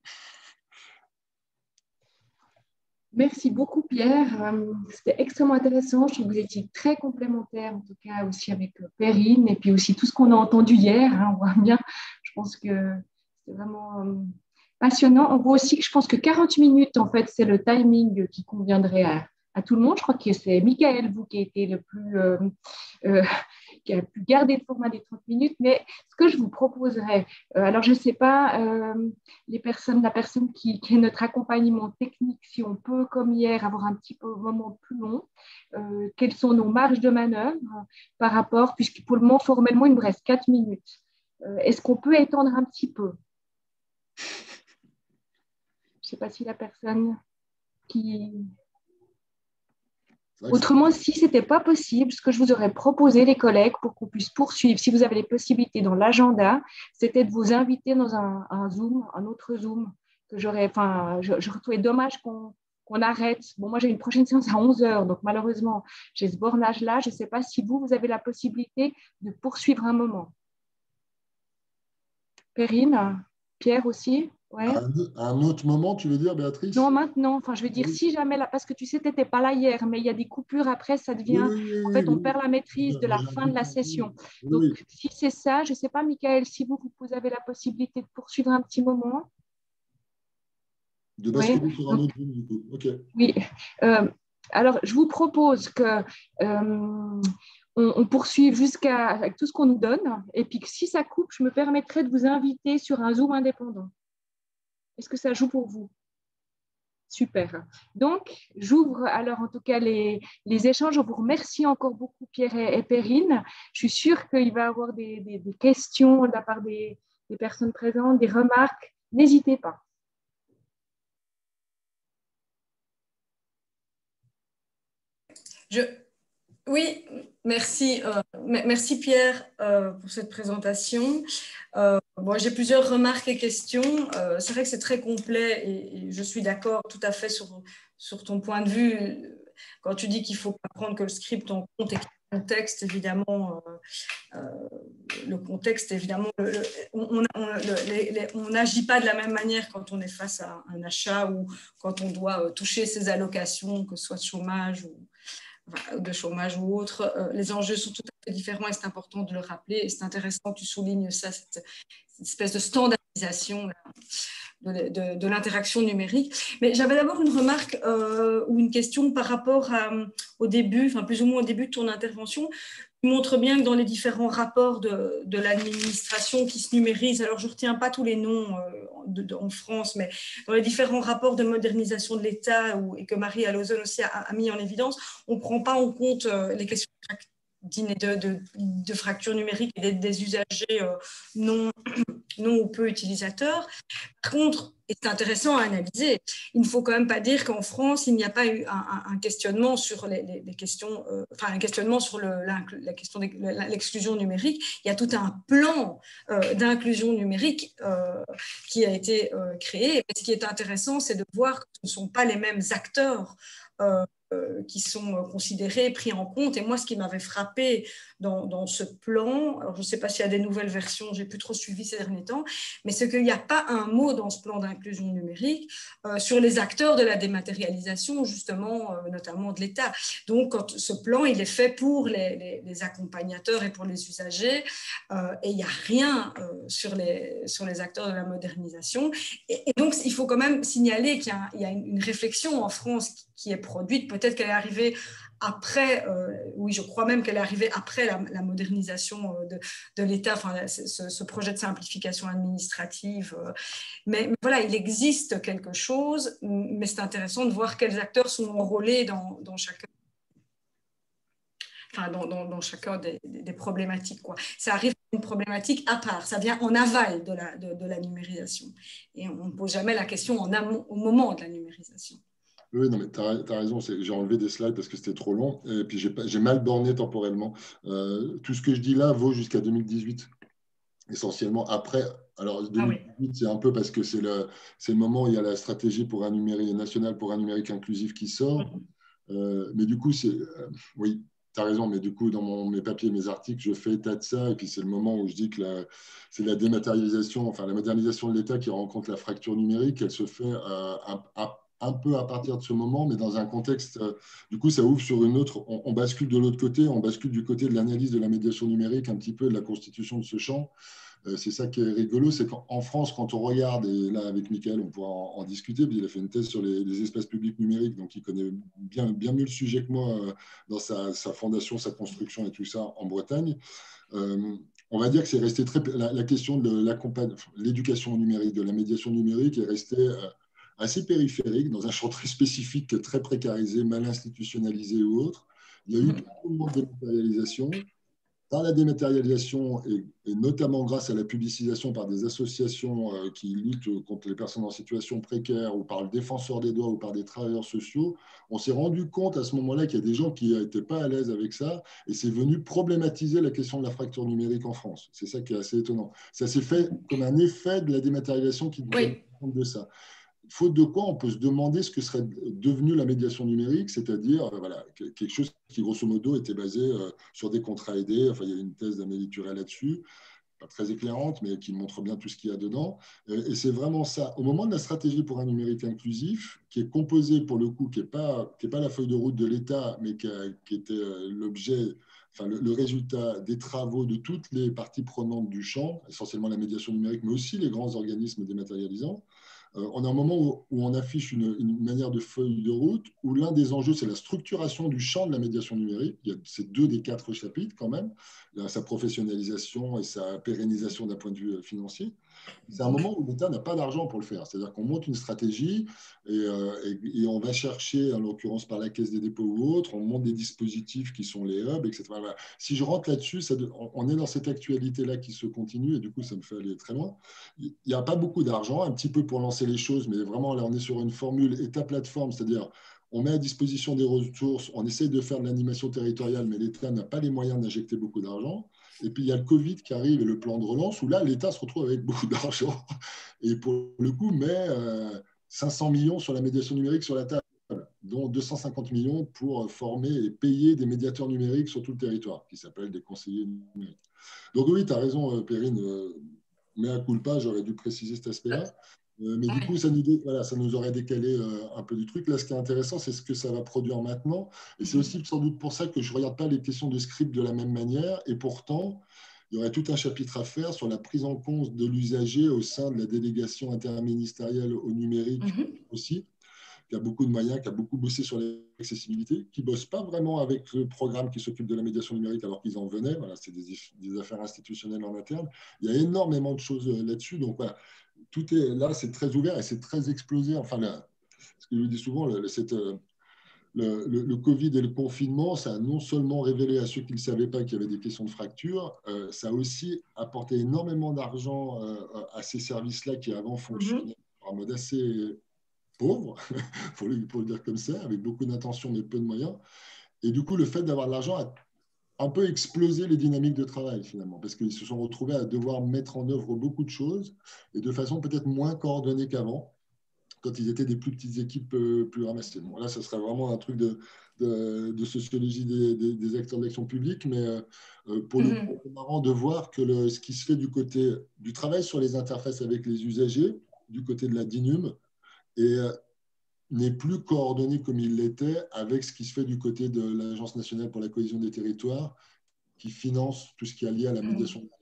Merci beaucoup, Pierre. C'était extrêmement intéressant. Je trouve que vous étiez très complémentaires, en tout cas aussi avec Perrine, et puis aussi tout ce qu'on a entendu hier. Hein, on voit bien, je pense que c'est vraiment passionnant. On voit aussi que je pense que quarante minutes, en fait, c'est le timing qui conviendrait à, à tout le monde. Je crois que c'est Michael, vous, qui a été le plus... Euh, euh, qui a pu garder le format des trente minutes, mais ce que je vous proposerais, euh, alors je ne sais pas, euh, les personnes, la personne qui, qui est notre accompagnement technique, si on peut, comme hier, avoir un petit peu, moment plus long, euh, quelles sont nos marges de manœuvre euh, par rapport, puisque pour le moment, formellement, il me reste quatre minutes. Euh, est-ce qu'on peut étendre un petit peu? Je ne sais pas si la personne qui... Autrement, si ce n'était pas possible, ce que je vous aurais proposé, les collègues, pour qu'on puisse poursuivre, si vous avez les possibilités dans l'agenda, c'était de vous inviter dans un, un Zoom, un autre Zoom, que j'aurais, enfin, je, je trouvais dommage qu'on qu'on arrête. Bon, moi, j'ai une prochaine séance à onze heures, donc malheureusement, j'ai ce bornage-là. Je ne sais pas si vous, vous avez la possibilité de poursuivre un moment. Perrine, Pierre aussi? Ouais. À un, à un autre moment, tu veux dire, Béatrice? Non, maintenant. Enfin, je veux dire, Oui, si jamais, là, parce que tu sais, tu n'étais pas là hier, mais il y a des coupures après, ça oui, devient. oui, En oui, fait, on oui, perd la maîtrise oui. de Moi, la j'ai un fin de doute la là-dessus. session. Oui, Donc, oui. si c'est ça, je ne sais pas, Michael, si vous, vous avez la possibilité de poursuivre un petit moment. De Oui. basculer sur un Donc, autre Zoom, du coup. OK. oui. Euh, alors, je vous propose que euh, on, on poursuive jusqu'à avec tout ce qu'on nous donne. Et puis, que si ça coupe, je me permettrai de vous inviter sur un Zoom indépendant. Est-ce que ça joue pour vous? Super. Donc, j'ouvre alors en tout cas les, les échanges. Je vous remercie encore beaucoup, Pierre et, et Perrine. Je suis sûre qu'il va y avoir des, des, des questions de la part des, des personnes présentes, des remarques. N'hésitez pas. Je, oui, merci, euh, merci Pierre euh, pour cette présentation. Euh, bon, j'ai plusieurs remarques et questions. Euh, c'est vrai que c'est très complet et, et je suis d'accord tout à fait sur, sur ton point de vue. Quand tu dis qu'il ne faut pas prendre que le script en compte et que le contexte, évidemment, euh, euh, le contexte, évidemment, le, le, on n'agit pas de la même manière quand on est face à un achat ou quand on doit toucher ses allocations, que ce soit de chômage ou de chômage ou autre. Euh, les enjeux sont tout à fait différents et c'est important de le rappeler. Et c'est intéressant que tu soulignes ça, cette, cette espèce de standardisation là, de, de, de l'interaction numérique. Mais j'avais d'abord une remarque euh, ou une question par rapport à, au début, enfin plus ou moins au début de ton intervention. Tu montres bien que dans les différents rapports de, de l'administration qui se numérisent, alors je ne retiens pas tous les noms euh, de, de, en France, mais dans les différents rapports de modernisation de l'État et que Marie Alauzon aussi a, a mis en évidence, on ne prend pas en compte euh, les questions de, de, de fracture numérique et des, des usagers euh, non, non ou peu utilisateurs. Par contre, et c'est intéressant à analyser, il ne faut quand même pas dire qu'en France, il n'y a pas eu un, un questionnement sur les, les, les questions, euh, enfin un questionnement sur le, la, la question de l'exclusion numérique. Il y a tout un plan euh, d'inclusion numérique euh, qui a été euh, créé. Et ce qui est intéressant, c'est de voir que ce ne sont pas les mêmes acteurs euh, euh, qui sont considérés, pris en compte. Et moi, ce qui m'avait frappé dans, dans ce plan, alors je ne sais pas s'il y a des nouvelles versions, j'ai plus trop suivi ces derniers temps, mais c'est qu'il n'y a pas un mot dans ce plan d'inclusion numérique euh, sur les acteurs de la dématérialisation, justement, euh, notamment de l'État. Donc, quand ce plan, il est fait pour les, les, les accompagnateurs et pour les usagers, euh, et il n'y a rien euh, sur, les, sur les acteurs de la modernisation. Et, et donc, il faut quand même signaler qu'il y a, il y a une, une réflexion en France qui, qui est produite, peut-être qu'elle est arrivée après, euh, oui, je crois même qu'elle est arrivée après la, la modernisation de, de l'État, enfin, ce, ce projet de simplification administrative. Euh, mais, mais voilà, il existe quelque chose, mais c'est intéressant de voir quels acteurs sont enrôlés dans, dans chacun. Enfin, dans, dans, dans chacun des, des, des problématiques, quoi. Ça arrive une problématique à part, ça vient en aval de la, de, de la numérisation. Et on ne pose jamais la question en amont, au moment de la numérisation. Oui, non, mais tu as, as raison. J'ai enlevé des slides parce que c'était trop long. Et puis, j'ai mal borné temporellement. Euh, tout ce que je dis là vaut jusqu'à deux mille dix-huit. Essentiellement, après, alors deux mille dix-huit, ah oui. C'est un peu parce que c'est le, le moment où il y a la stratégie pour un numérique national pour un numérique inclusif qui sort. Mm-hmm. Euh, mais du coup, c'est euh, oui, tu as raison, mais du coup, dans mon, mes papiers, mes articles, je fais état de ça. Et puis, c'est le moment où je dis que c'est la dématérialisation, enfin, la modernisation de l'État qui rencontre la fracture numérique. Elle se fait euh, un, un, un peu à partir de ce moment, mais dans un contexte, euh, du coup, ça ouvre sur une autre, on, on bascule de l'autre côté, on bascule du côté de l'analyse de la médiation numérique, un petit peu de la constitution de ce champ. Euh, c'est ça qui est rigolo, c'est qu'en France, quand on regarde, et là avec Mickaël, on pourra en, en discuter, il a fait une thèse sur les, les espaces publics numériques, donc il connaît bien, bien mieux le sujet que moi euh, dans sa, sa fondation, sa construction et tout ça en Bretagne. Euh, on va dire que c'est resté très, la, la question de l'éducation numérique, de la médiation numérique est restée euh, assez périphérique, dans un champ très spécifique, très précarisé, mal institutionnalisé ou autre. Il y a eu beaucoup de dématérialisation. Par la dématérialisation, et, et notamment grâce à la publicisation par des associations euh, qui luttent contre les personnes en situation précaire, ou par le défenseur des droits, ou par des travailleurs sociaux, on s'est rendu compte à ce moment-là qu'il y a des gens qui n'étaient pas à l'aise avec ça, et c'est venu problématiser la question de la fracture numérique en France. C'est ça qui est assez étonnant. Ça s'est fait comme un effet de la dématérialisation qui oui. compte de ça. Faute de quoi, on peut se demander ce que serait devenu la médiation numérique, c'est-à-dire euh, voilà, quelque chose qui, grosso modo, était basé euh, sur des contrats aidés. Enfin, il y a une thèse d'Amélie Turel là-dessus. pas très éclairante, mais qui montre bien tout ce qu'il y a dedans. Et c'est vraiment ça. Au moment de la stratégie pour un numérique inclusif, qui est composée pour le coup, qui n'est pas, qui est pas la feuille de route de l'État, mais qui, a, qui était l'objet, enfin le, le résultat des travaux de toutes les parties prenantes du champ, essentiellement la médiation numérique, mais aussi les grands organismes dématérialisants. On est un moment où, où on affiche une, une manière de feuille de route où l'un des enjeux, c'est la structuration du champ de la médiation numérique. Il y a ces deux des quatre chapitres quand même, sa professionnalisation et sa pérennisation d'un point de vue financier. C'est un moment où l'État n'a pas d'argent pour le faire. C'est-à-dire qu'on monte une stratégie et, euh, et, et on va chercher, en l'occurrence par la Caisse des dépôts ou autre, on monte des dispositifs qui sont les hubs, et cetera. Voilà. Si je rentre là-dessus, ça, on est dans cette actualité-là qui se continue et du coup, ça me fait aller très loin. Il n'y a pas beaucoup d'argent, un petit peu pour lancer les choses, mais vraiment, là, on est sur une formule État-plateforme, c'est-à-dire on met à disposition des ressources, on essaie de faire de l'animation territoriale, mais l'État n'a pas les moyens d'injecter beaucoup d'argent. Et puis, il y a le Covid qui arrive et le plan de relance, où là, l'État se retrouve avec beaucoup d'argent. Et pour le coup, met euh, cinq cents millions sur la médiation numérique sur la table, dont deux cent cinquante millions pour former et payer des médiateurs numériques sur tout le territoire, qui s'appellent des conseillers numériques. Donc oui, tu as raison, Perrine, euh, mea culpa, j'aurais dû préciser cet aspect-là. Euh, mais du coup, ça nous, voilà, ça nous aurait décalé euh, un peu du truc. Là, ce qui est intéressant, c'est ce que ça va produire maintenant. Et c'est aussi sans doute pour ça que je ne regarde pas les questions de script de la même manière. Et pourtant, il y aurait tout un chapitre à faire sur la prise en compte de l'usager au sein de la délégation interministérielle au numérique mm-hmm. aussi, qui a beaucoup de moyens, qui a beaucoup bossé sur l'accessibilité, qui ne bosse pas vraiment avec le programme qui s'occupe de la médiation numérique alors qu'ils en venaient. Voilà, c'est des, des affaires institutionnelles en interne. Il y a énormément de choses là-dessus. Donc, voilà. Tout est là, c'est très ouvert et c'est très explosé. Enfin, là, ce que je dis souvent, le, cette, le, le, le Covid et le confinement, ça a non seulement révélé à ceux qui ne savaient pas qu'il y avait des questions de fracture, euh, ça a aussi apporté énormément d'argent euh, à ces services-là qui avant fonctionnaient mm-hmm. en mode assez pauvre, pour le, pour le dire comme ça, avec beaucoup d'intention mais peu de moyens. Et du coup, le fait d'avoir de l'argent a un peu explosé les dynamiques de travail finalement, parce qu'ils se sont retrouvés à devoir mettre en œuvre beaucoup de choses et de façon peut-être moins coordonnée qu'avant, quand ils étaient des plus petites équipes euh, plus ramassées. Bon, là, ça serait vraiment un truc de, de, de sociologie des, des, des acteurs de l'action publique, mais euh, pour le coup, c'est marrant de voir que le, ce qui se fait du côté du travail sur les interfaces avec les usagers, du côté de la DINUM, et euh, n'est plus coordonné comme il l'était avec ce qui se fait du côté de l'Agence nationale pour la cohésion des territoires, qui finance tout ce qui est lié à la médiation numérique.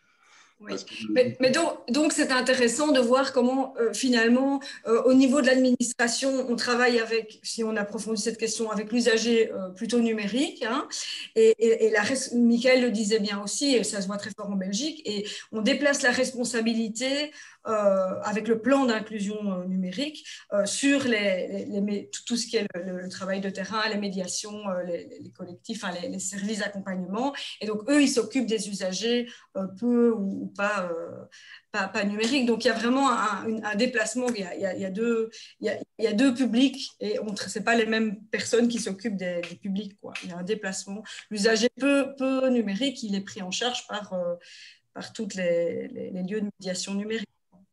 Oui. Mais, mais donc, donc, c'est intéressant de voir comment, euh, finalement, euh, au niveau de l'administration, on travaille avec, si on approfondit cette question, avec l'usager euh, plutôt numérique. Hein, et, et, et la, Michael le disait bien aussi, et ça se voit très fort en Belgique, et on déplace la responsabilité euh, avec le plan d'inclusion euh, numérique euh, sur les, les, les, tout ce qui est le, le travail de terrain, les médiations, euh, les, les collectifs, hein, les, les services d'accompagnement. Et donc, eux, ils s'occupent des usagers euh, peu ou Pas, euh, pas, pas numérique. Donc, il y a vraiment un, un déplacement. Il y a, il y a, il y a deux, il y a, il y a deux publics et ce n'est pas les mêmes personnes qui s'occupent des, des publics, quoi. Il y a un déplacement. L'usager peu, peu numérique, il est pris en charge par, euh, par tous les, les, les lieux de médiation numérique.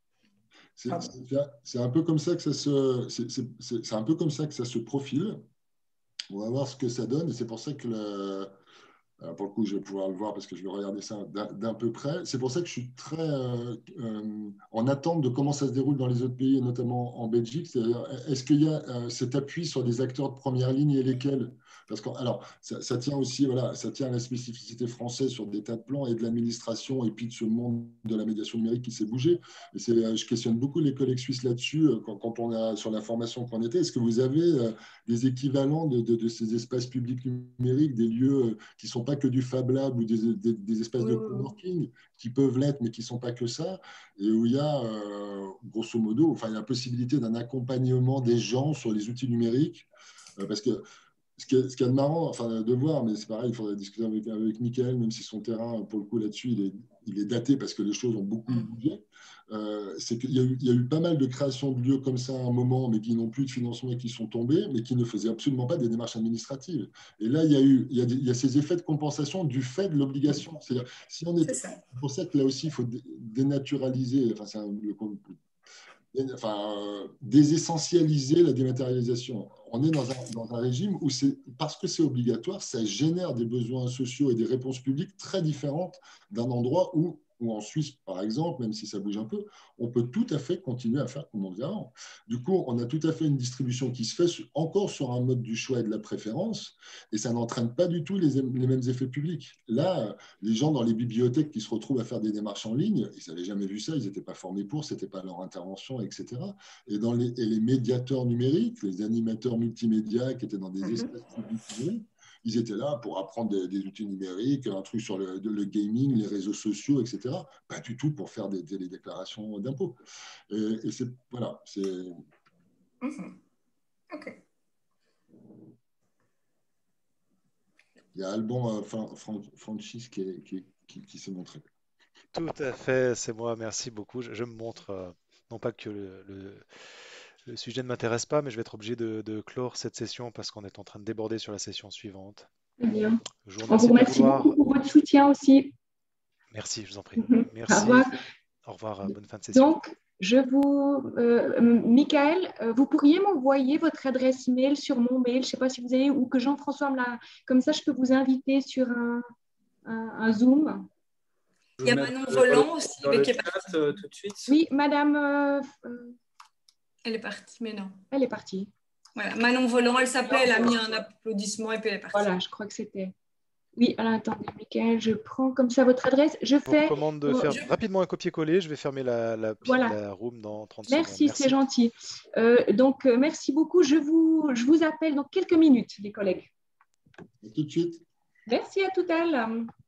C'est un peu comme ça que ça se, c'est un peu comme ça que ça se profile. On va voir ce que ça donne et c'est pour ça que le, alors pour le coup, je vais pouvoir le voir parce que je vais regarder ça d'un peu près. C'est pour ça que je suis très euh, euh, en attente de comment ça se déroule dans les autres pays, et notamment en Belgique. C'est-à-dire, est-ce qu'il y a euh, cet appui sur des acteurs de première ligne et lesquels? Parce que, alors, ça, ça tient aussi, voilà, ça tient à la spécificité française sur des tas de plans et de l'administration et puis de ce monde de la médiation numérique qui s'est bougé. Et je questionne beaucoup les collègues suisses là-dessus quand, quand on a sur la formation qu'on était. Est-ce que vous avez euh, des équivalents de, de, de ces espaces publics numériques, des lieux qui sont pas que du Fab Lab ou des, des, des espaces de coworking qui peuvent l'être, mais qui ne sont pas que ça, et où il y a, euh, grosso modo, enfin, il y a la possibilité d'un accompagnement des gens sur les outils numériques, euh, parce que ce qui est, ce qui est marrant, enfin, de voir, mais c'est pareil, il faudrait discuter avec, avec Michael, même si son terrain, pour le coup, là-dessus, il est, il est daté parce que les choses ont beaucoup bougé. Euh, c'est qu'il y a, eu, il y a eu pas mal de créations de lieux comme ça à un moment, mais qui n'ont plus de financement et qui sont tombés, mais qui ne faisaient absolument pas des démarches administratives. Et là, il y a eu, il y a, il y a ces effets de compensation du fait de l'obligation. C'est-à-dire, si on est, c'est pour ça que là aussi, il faut dénaturaliser, enfin, c'est un, le, enfin, euh, désessentialiser la dématérialisation. On est dans un, dans un régime où, parce que c'est obligatoire, ça génère des besoins sociaux et des réponses publiques très différentes d'un endroit où ou en Suisse, par exemple, même si ça bouge un peu, on peut tout à fait continuer à faire comme on faisait avant. Du coup, on a tout à fait une distribution qui se fait encore sur un mode du choix et de la préférence, et ça n'entraîne pas du tout les, les mêmes effets publics. Là, les gens dans les bibliothèques qui se retrouvent à faire des démarches en ligne, ils n'avaient jamais vu ça, ils n'étaient pas formés pour, ce n'était pas leur intervention, et cetera. Et, dans les, et les médiateurs numériques, les animateurs multimédia qui étaient dans des espaces publics numériques, ils étaient là pour apprendre des, des outils numériques, un truc sur le, le gaming, les réseaux sociaux, et cetera. Pas du tout pour faire des, des, des déclarations d'impôts. Et, et c'est voilà, c'est. Mm-hmm. Ok. Il y a Alban euh, Francis qui, qui, qui, qui s'est montré. Tout à fait, c'est moi. Merci beaucoup. Je, je me montre, euh, non pas que le, le, le sujet ne m'intéresse pas, mais je vais être obligé de, de clore cette session parce qu'on est en train de déborder sur la session suivante. Très bien. Je vous On vous remercie de bien remercie vouloir. beaucoup pour votre soutien aussi. Merci, je vous en prie. Au Merci. revoir. Au revoir, euh, bonne fin de session. Donc, je vous, euh, Michael, euh, vous pourriez m'envoyer votre adresse mail sur mon mail, je ne sais pas si vous avez, ou que Jean-François me l'a, comme ça je peux vous inviter sur un, un, un Zoom. Il y a Manon Volant aussi, dans mais le qui est chat partie. euh, tout de suite. Oui, madame, euh, euh, Elle est partie, mais non. elle est partie. Voilà, Manon Volant, elle s'appelait, elle a mis un applaudissement et puis elle est partie. Voilà, je crois que c'était. Oui, alors attendez, Michael, je prends comme ça votre adresse. Je Je vous fais. recommande de oh, faire je... rapidement un copier-coller. Je vais fermer la, la, voilà. la room dans trente merci, secondes. Merci, c'est gentil. Euh, donc, euh, merci beaucoup. Je vous, je vous appelle dans quelques minutes, les collègues. À tout de suite. Merci, à tout à l'heure.